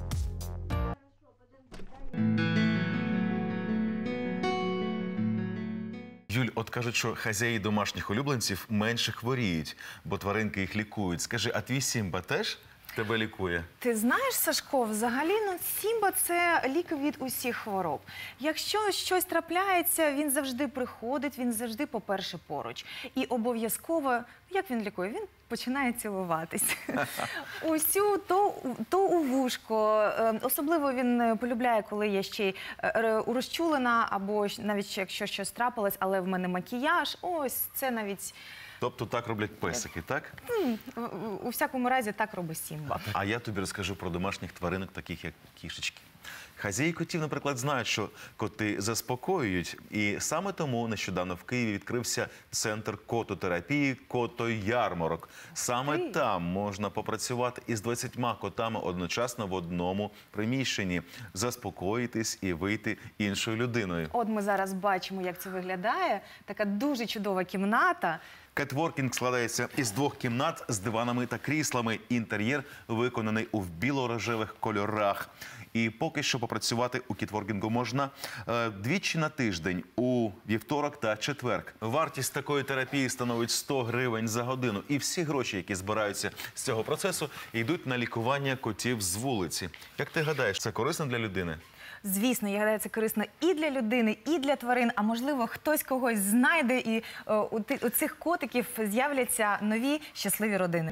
Юль, от кажуть, що хазяї домашніх улюбленців менше хворіють, бо тваринки їх лікують. Скажи, а твій Сімба теж тебе лікує? Ти знаєш, Сашко, взагалі, ну, Сімба – це лік від усіх хвороб. Якщо щось трапляється, він завжди приходить, він завжди, по-перше, поруч. І обов'язково, як він лікує? Він починає цілуватись. Усю, то, то у вушко. Особливо він полюбляє, коли я ще й розчулена, або навіть якщо щось трапилось, але в мене макіяж. Ось, це навіть... Тобто так роблять песики, так? У всякому разі, так робить Сімба. А я тобі розкажу про домашніх тваринок, таких як кішечки. Хазяї котів, наприклад, знають, що коти заспокоюють. І саме тому нещодавно в Києві відкрився центр кототерапії «Котоярмарок». Саме там можна попрацювати із двадцятьма котами одночасно в одному приміщенні, заспокоїтись і вийти іншою людиною. От ми зараз бачимо, як це виглядає. Така дуже чудова кімната. Кетворкінг складається із двох кімнат з диванами та кріслами. Інтер'єр виконаний у біло-рожевих кольорах. І поки що попрацювати у кетворкінгу можна е, двічі на тиждень, у вівторок та четверг. Вартість такої терапії становить сто гривень за годину. І всі гроші, які збираються з цього процесу, йдуть на лікування котів з вулиці. Як ти гадаєш, це корисно для людини? Звісно, я гадаю, це корисно і для людини, і для тварин, а можливо, хтось когось знайде, і о, у, ти, у цих котиків з'являться нові щасливі родини.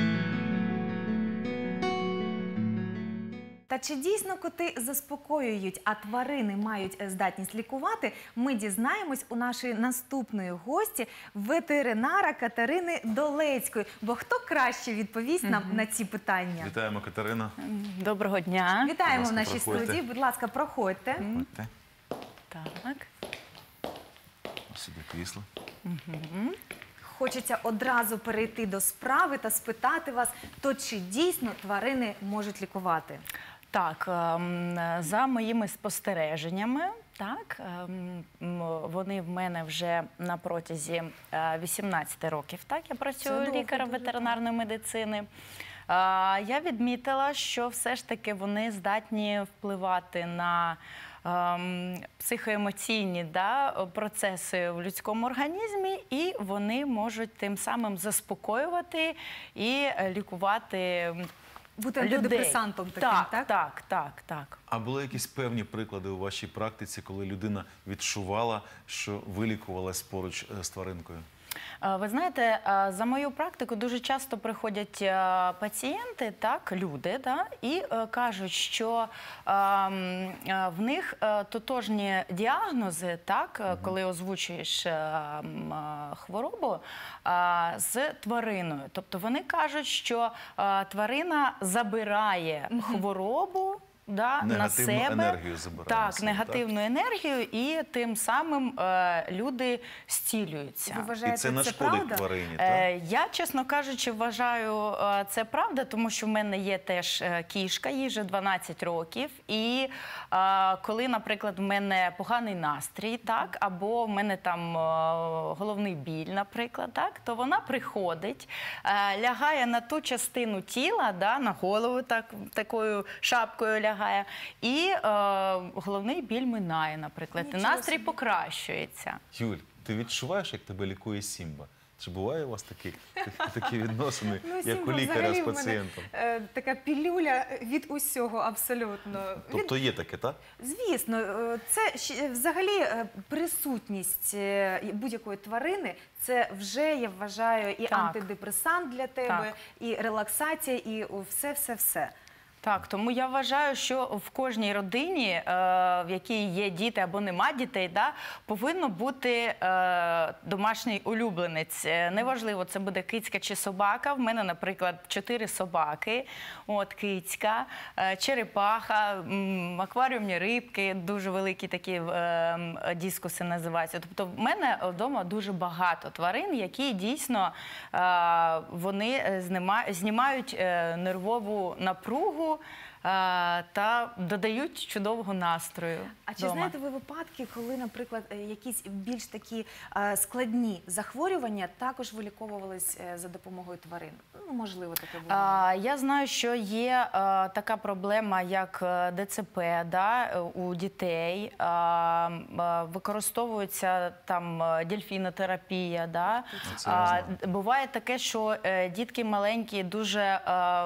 Та чи дійсно коти заспокоюють, а тварини мають здатність лікувати, ми дізнаємось у нашої наступної гості, ветеринара Катерини Долецької. Бо хто краще відповість нам на ці питання? Вітаємо, Катерина. Доброго дня. Вітаємо в Будь ласка, нашій проходьте. студії. Будь ласка, проходьте. Проходьте. Так. Сюди крісло. Хочеться одразу перейти до справи та спитати вас, то чи дійсно тварини можуть лікувати? Так, ем, за моїми спостереженнями, так, ем, вони в мене вже на протязі е, вісімнадцяти років. Так, я працюю довго, лікарем дуже ветеринарної медицини. Е, я відмітила, що все ж таки вони здатні впливати на ем, психоемоційні, да, процеси в людському організмі, і вони можуть тим самим заспокоювати і лікувати Бути людей. антидепресантом таким, так? так? Так, так, так. А були якісь певні приклади у вашій практиці, коли людина відчувала, що вилікувалась поруч з тваринкою? Ви знаєте, за мою практику дуже часто приходять пацієнти, так, люди, да, і кажуть, що в них тотожні діагнози, так, коли озвучуєш хворобу з твариною. Тобто вони кажуть, що тварина забирає хворобу, да, на себе. Негативну енергію забирає. Так, на себе, негативну так? енергію, і тим самим е, люди зцілюються. Ви вважаєте, І це це нашкодить правда? тварині, Е, так? я, чесно кажучи, вважаю, е, це правда, тому що в мене є теж е, кішка, їй вже дванадцять років, і е, коли, наприклад, в мене поганий настрій, так, або в мене там е, головний біль, наприклад, так, то вона приходить, е, лягає на ту частину тіла, да, на голову так, такою шапкою лягає, і е, головний біль минає, наприклад, і Нічого настрій собі. покращується. Юль, ти відчуваєш, як тебе лікує Сімба? Чи буває у вас такі, такі відносини, Ну, як Сімба у лікаря взагалі з в мене, пацієнтом? е, така пілюля від усього абсолютно. Тобто є таке, так? Звісно, е, це щ- взагалі е, присутність е, будь-якої тварини, це вже, я вважаю, і Так. антидепресант для тебе, Так. і релаксація, і все-все-все. Так, тому я вважаю, що в кожній родині, е, в якій є діти або нема дітей, да, повинно бути е, домашній улюбленець. Е, Неважливо, це буде кицька чи собака. В мене, наприклад, чотири собаки. От кицька, е, черепаха, м, акваріумні рибки, дуже великі такі е, дискуси називаються. Тобто в мене вдома дуже багато тварин, які дійсно е, вони знімають, знімають е, нервову напругу та додають чудового настрою. А чи дома. знаєте ви випадки, коли, наприклад, якісь більш такі е, складні захворювання також виліковувались е, за допомогою тварин? Ну, можливо, таке було. А, я знаю, що є е, така проблема, як Д Ц П, да, у дітей. А, е, використовується там дельфінотерапія. Да. А, буває таке, що е, дітки маленькі, дуже е,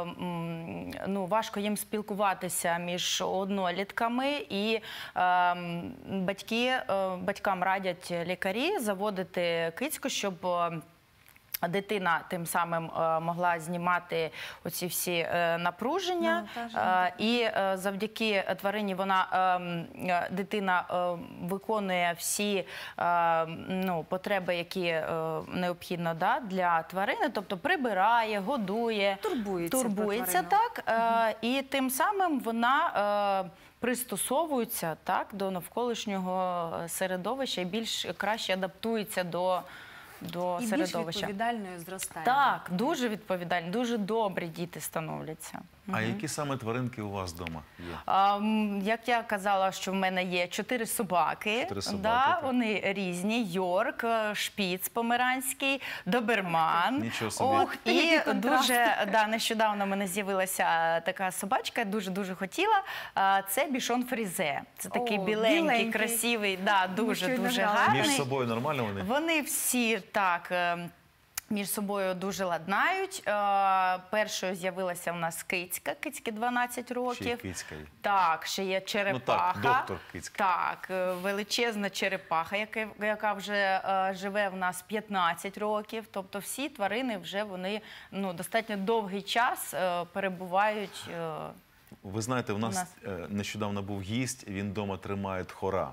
м, ну, важко їм спілкуватися спілкуватися між однолітками, і е, батьки, е, батькам радять лікарі заводити кицьку, щоб е, дитина тим самим е, могла знімати оці всі е, напруження. Е, і е, завдяки тварині вона, е, дитина е, виконує всі е, ну, потреби, які е, необхідно, да, для тварини, тобто прибирає, годує, турбується, турбується так, е, і тим самим вона е, пристосовується так, до навколишнього середовища і більш краще адаптується до до і середовища. більш відповідальною зростає. Так, дуже відповідальні, дуже добрі діти становляться. А які саме тваринки у вас вдома є? А, як я казала, що в мене є чотири собаки. Чотири собаки, да, так. вони різні. Йорк, шпіц померанський, доберман. Нічого собі. Ох, і дуже да, нещодавно в мене з'явилася така собачка, дуже-дуже хотіла. А, це бішон фрізе. Це такий О, біленький, біленький. красивий, да, дуже-дуже Ну, гарний. Між собою нормально вони? Вони всі так е, між собою дуже ладнають. Е, Першою з'явилася у нас кицька, кицьки дванадцять Ще й років. кицька є. Так, ще є черепаха. Ну так, доктор кицька. Так, е, величезна черепаха, яка, яка вже е, живе в нас п'ятнадцять років. Тобто всі тварини вже вони ну, достатньо довгий час е, перебувають. Е, Ви знаєте, у нас, У нас. е, нещодавно був гість, він вдома тримає тхора.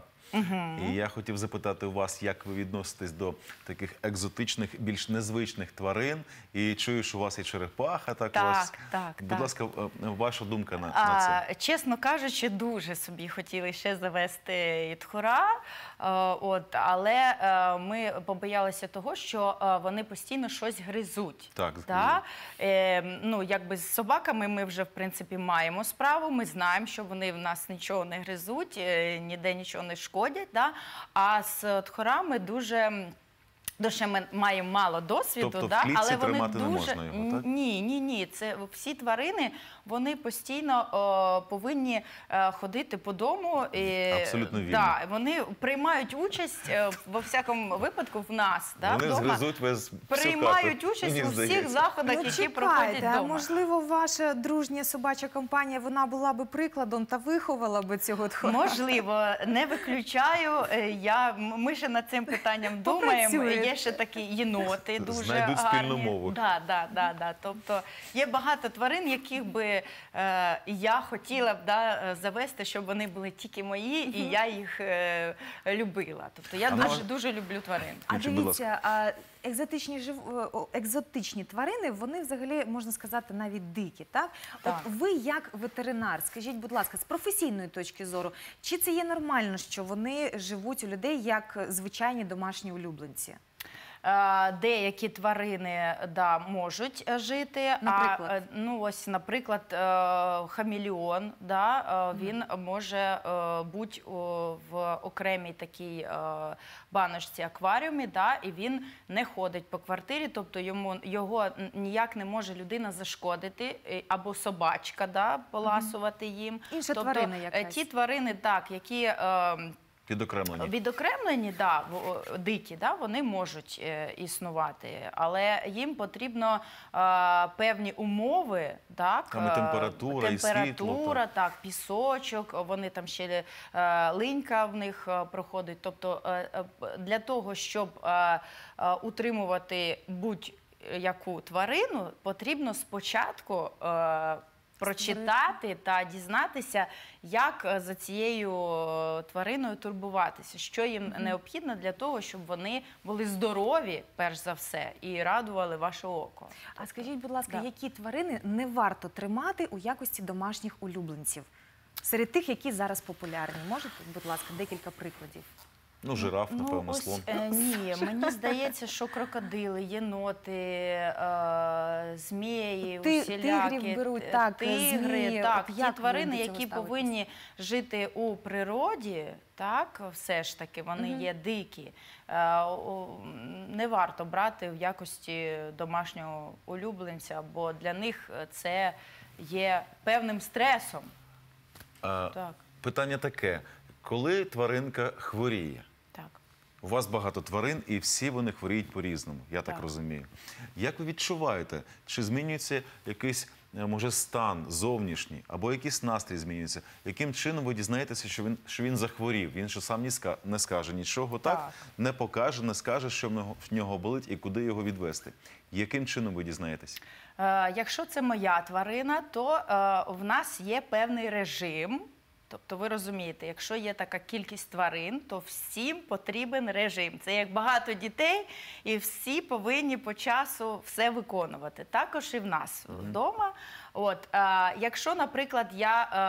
І я хотів запитати у вас, як ви відноситесь до таких екзотичних, більш незвичних тварин. І чую, що у вас є черепаха також. Так, так, Будь так. ласка, е, ваша думка на, на А, це. чесно кажучи, дуже собі хотіли ще завести і тхора, е, от, але е, ми побоялися того, що е, вони постійно щось гризуть. Так, да? е, ну, якби з собаками ми вже, в принципі, маємо справу, ми знаємо, що вони в нас нічого не гризуть, е, ніде нічого не шкодять, да? А з тхорами дуже... Дуже ми маємо мало досвіду, Тобто в да? клітці але вони тримати не дуже... можна його, так? Ні, ні, ні. Це всі тварини, вони постійно о, повинні е, ходити по дому. І, Абсолютно вільно. Да, вони приймають участь, е, во всякому випадку, в нас. Да, Вони вдома. згризуть весь Приймають участь у всіх заходах, Ну, які чекайте, проходять а вдома. можливо, ваша дружня собача компанія, вона була би прикладом та виховала би цього тхора? Можливо, не виключаю. Е, Я, ми ще над цим питанням думаємо. Попрацюєте. Є ще такі єноти дуже Знайдуть гарні. спільну мову. Да, да, да, да. Тобто є багато тварин, яких би е, я хотіла б да, завести, щоб вони були тільки мої, і я їх е, любила. Тобто я А ну, дуже, дуже люблю тварин. А Включіть, будь ласка. дивіться, а екзотичні жив... о, екзотичні тварини, вони взагалі, можна сказати, навіть дикі, так? Так. От ви як ветеринар, скажіть, будь ласка, з професійної точки зору, чи це є нормально, що вони живуть у людей як звичайні домашні улюбленці? Е, Деякі тварини да, можуть е, жити. Наприклад? А, е, ну, ось, наприклад, е, хамелеон, да, е, він може е, бути о, в окремій такій е, баночці акваріумі, да, і він не ходить по квартирі, тобто йому, його ніяк не може людина зашкодити, е, або собачка да, поласувати їм. Інша тобто, тварина е, якась. ті тварини, так, які... Е, Відокремлені. Відокремлені, да, в- дикі, да, вони можуть е, існувати, але їм потрібно е, певні умови, так, Там і температура, і світло, температура, так, пісочок, вони там ще е, линька в них е, проходить. Тобто е, е, для того, щоб е, е, утримувати будь-яку тварину, потрібно спочатку е, прочитати та дізнатися, як е, за цією е, твариною турбуватися, що їм Мгм. необхідно для того, щоб вони були здорові, перш за все, і радували ваше око. А скажіть, будь ласка, Да. які тварини не варто тримати у якості домашніх улюбленців? Серед тих, які зараз популярні. Можете, будь ласка, декілька прикладів? Ну, жираф, напевно, ось, слон. е, ні, мені здається, що крокодили, єноти, е, змії, Ти- усілякі, тигрів беруть, е, так, тигри, змії. так, От ті як ви тварини, до цього які ставитесь? повинні жити у природі, так, все ж таки, вони Мгм. є дикі. Е, о, не варто брати в якості домашнього улюбленця, бо для них це є певним стресом. А, Так, Питання таке: коли тваринка хворіє? так. У вас багато тварин, і всі вони хворіють по-різному, я так Так. розумію. Як ви відчуваєте, чи змінюється якийсь, е, може, стан зовнішній, або якийсь настрій змінюється? Яким чином ви дізнаєтеся, що він, що він захворів? Він же сам не, ска, не скаже нічого, так? Так. Не покаже, не скаже, що в нього, в нього болить і куди його відвести. Яким чином ви дізнаєтесь? Е, Якщо це моя тварина, то е, в нас є певний режим. Тобто, ви розумієте, якщо є така кількість тварин, то всім потрібен режим. Це як багато дітей, і всі повинні по часу все виконувати. Також і в нас вдома. От, е, якщо, наприклад, я е,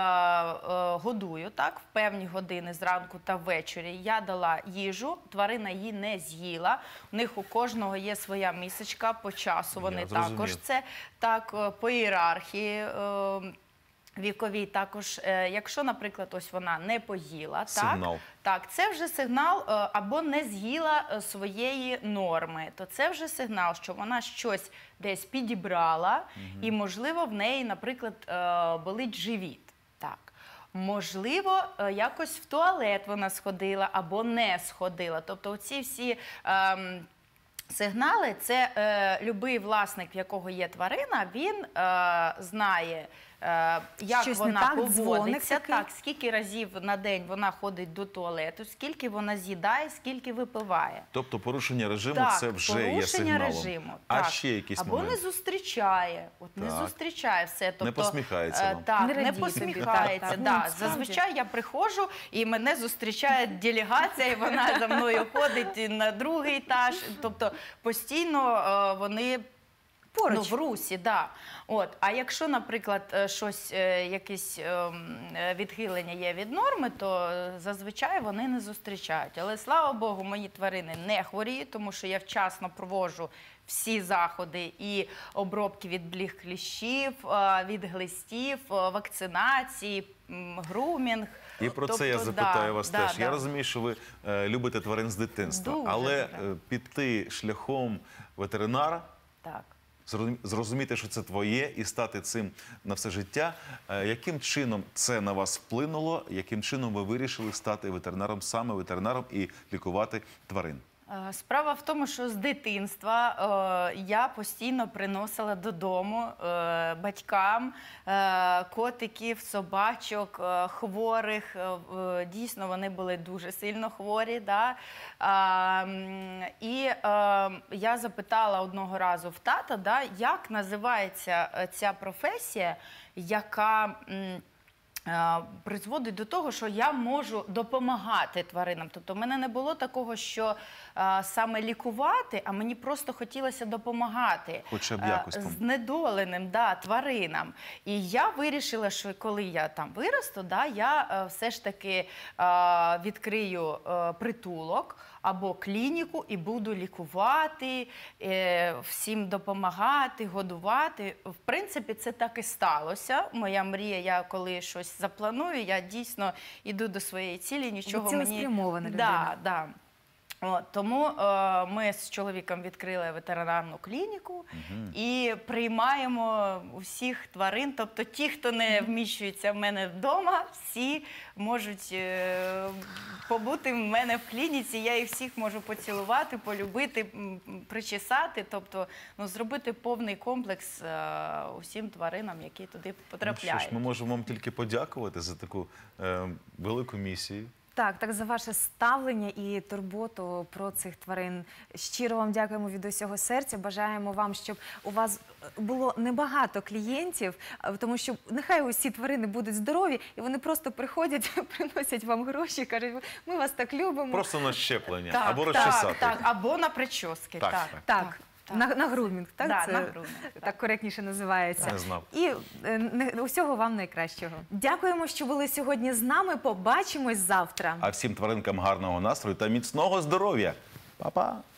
е, годую так, в певні години зранку та ввечері, я дала їжу, тварина її не з'їла. У них у кожного є своя місочка по часу. Вони Я зрозумів. також це так е, по ієрархії. Е, Віковій також, е, якщо, наприклад, ось вона не поїла, Сигнал. так, так, це вже сигнал, е, або не з'їла е, своєї норми, то це вже сигнал, що вона щось десь підібрала, і, можливо, в неї, наприклад, е, болить живіт. Так. Можливо, е, якось в туалет вона сходила або не сходила. Тобто оці всі ем, сигнали, це е, любий власник, в якого є тварина, він е, знає, е, як Щось не вона так, дзвоник поводиться, такий? так, скільки разів на день вона ходить до туалету, скільки вона з'їдає, скільки випиває. Тобто порушення режиму Так, це вже є порушення сигналом. режиму. А так. ще якісь Або моменти? не зустрічає, от не Так. зустрічає все. Тобто, Не посміхається е, вам. Так, Не не, радіє собі, посміхається. так, так. Да. Ну, справді. Зазвичай я приходжу, і мене зустрічає делегація, і вона за мною ходить і на другий етаж. Тобто постійно е, вони Поруч. ну, в русі, да. От. А якщо, наприклад, е, щось, е, якесь е, м, е, відхилення є від норми, то е, зазвичай вони не зустрічають. Але, слава Богу, мої тварини не хворіють, тому що я вчасно проводжу всі заходи і обробки від бліг кліщів, е, від глистів, е, вакцинації, м, грумінг. І про це Тобто, я запитаю да, вас да, теж. да. Я розумію, що ви е, любите тварин з дитинства, Дуже але люблю. е, піти шляхом ветеринара, Так. зрозумі- зрозуміти, що це твоє, і стати цим на все життя. Е, Яким чином це на вас вплинуло? Яким чином ви вирішили стати ветеринаром, саме ветеринаром, і лікувати тварин? Е, Справа в тому, що з дитинства е, я постійно приносила додому е, батькам е, котиків, собачок, е, хворих. Е, в- дійсно, вони були дуже сильно хворі. Да? А, м, і е, я запитала одного разу в тата, да, як називається е, ця професія, яка... м, е, призводить до того, що я можу допомагати тваринам. Тобто в мене не було такого, що е, саме лікувати, а мені просто хотілося допомагати Хоча б е, якось там. знедоленим, да, тваринам. І я вирішила, що коли я там виросту, да, я е, все ж таки е, відкрию е, притулок або клініку і буду лікувати, е, всім допомагати, годувати. В принципі, це так і сталося. Моя мрія, я коли щось запланую, я дійсно йду до своєї цілі, нічого мені... цілеспрямована Да, людина. да. От, тому е, ми з чоловіком відкрили ветеринарну клініку і приймаємо усіх тварин. Тобто ті, хто не вміщується в мене вдома, всі можуть е, побути в мене в клініці. Я їх всіх можу поцілувати, полюбити, м, причесати. Тобто ну, зробити повний комплекс е, усім тваринам, які туди Ну, що потрапляють. ж, ми можемо вам тільки подякувати за таку е, велику місію. Так, так за ваше ставлення і турботу про цих тварин. Щиро вам дякуємо від усього серця. Бажаємо вам, щоб у вас було небагато клієнтів, тому що нехай усі тварини будуть здорові, і вони просто приходять, приносять вам гроші, кажуть, ми вас так любимо. Просто на щеплення Так, або так, розчесати. так, або на прически. Так, Так, так. Так, на, на грумінг, так? Да, Це на грумінг, так так. коректніше називається. Не знав. І е, не- усього вам найкращого. Дякуємо, що були сьогодні з нами. Побачимось завтра. А всім тваринкам гарного настрою та міцного здоров'я. Па-па!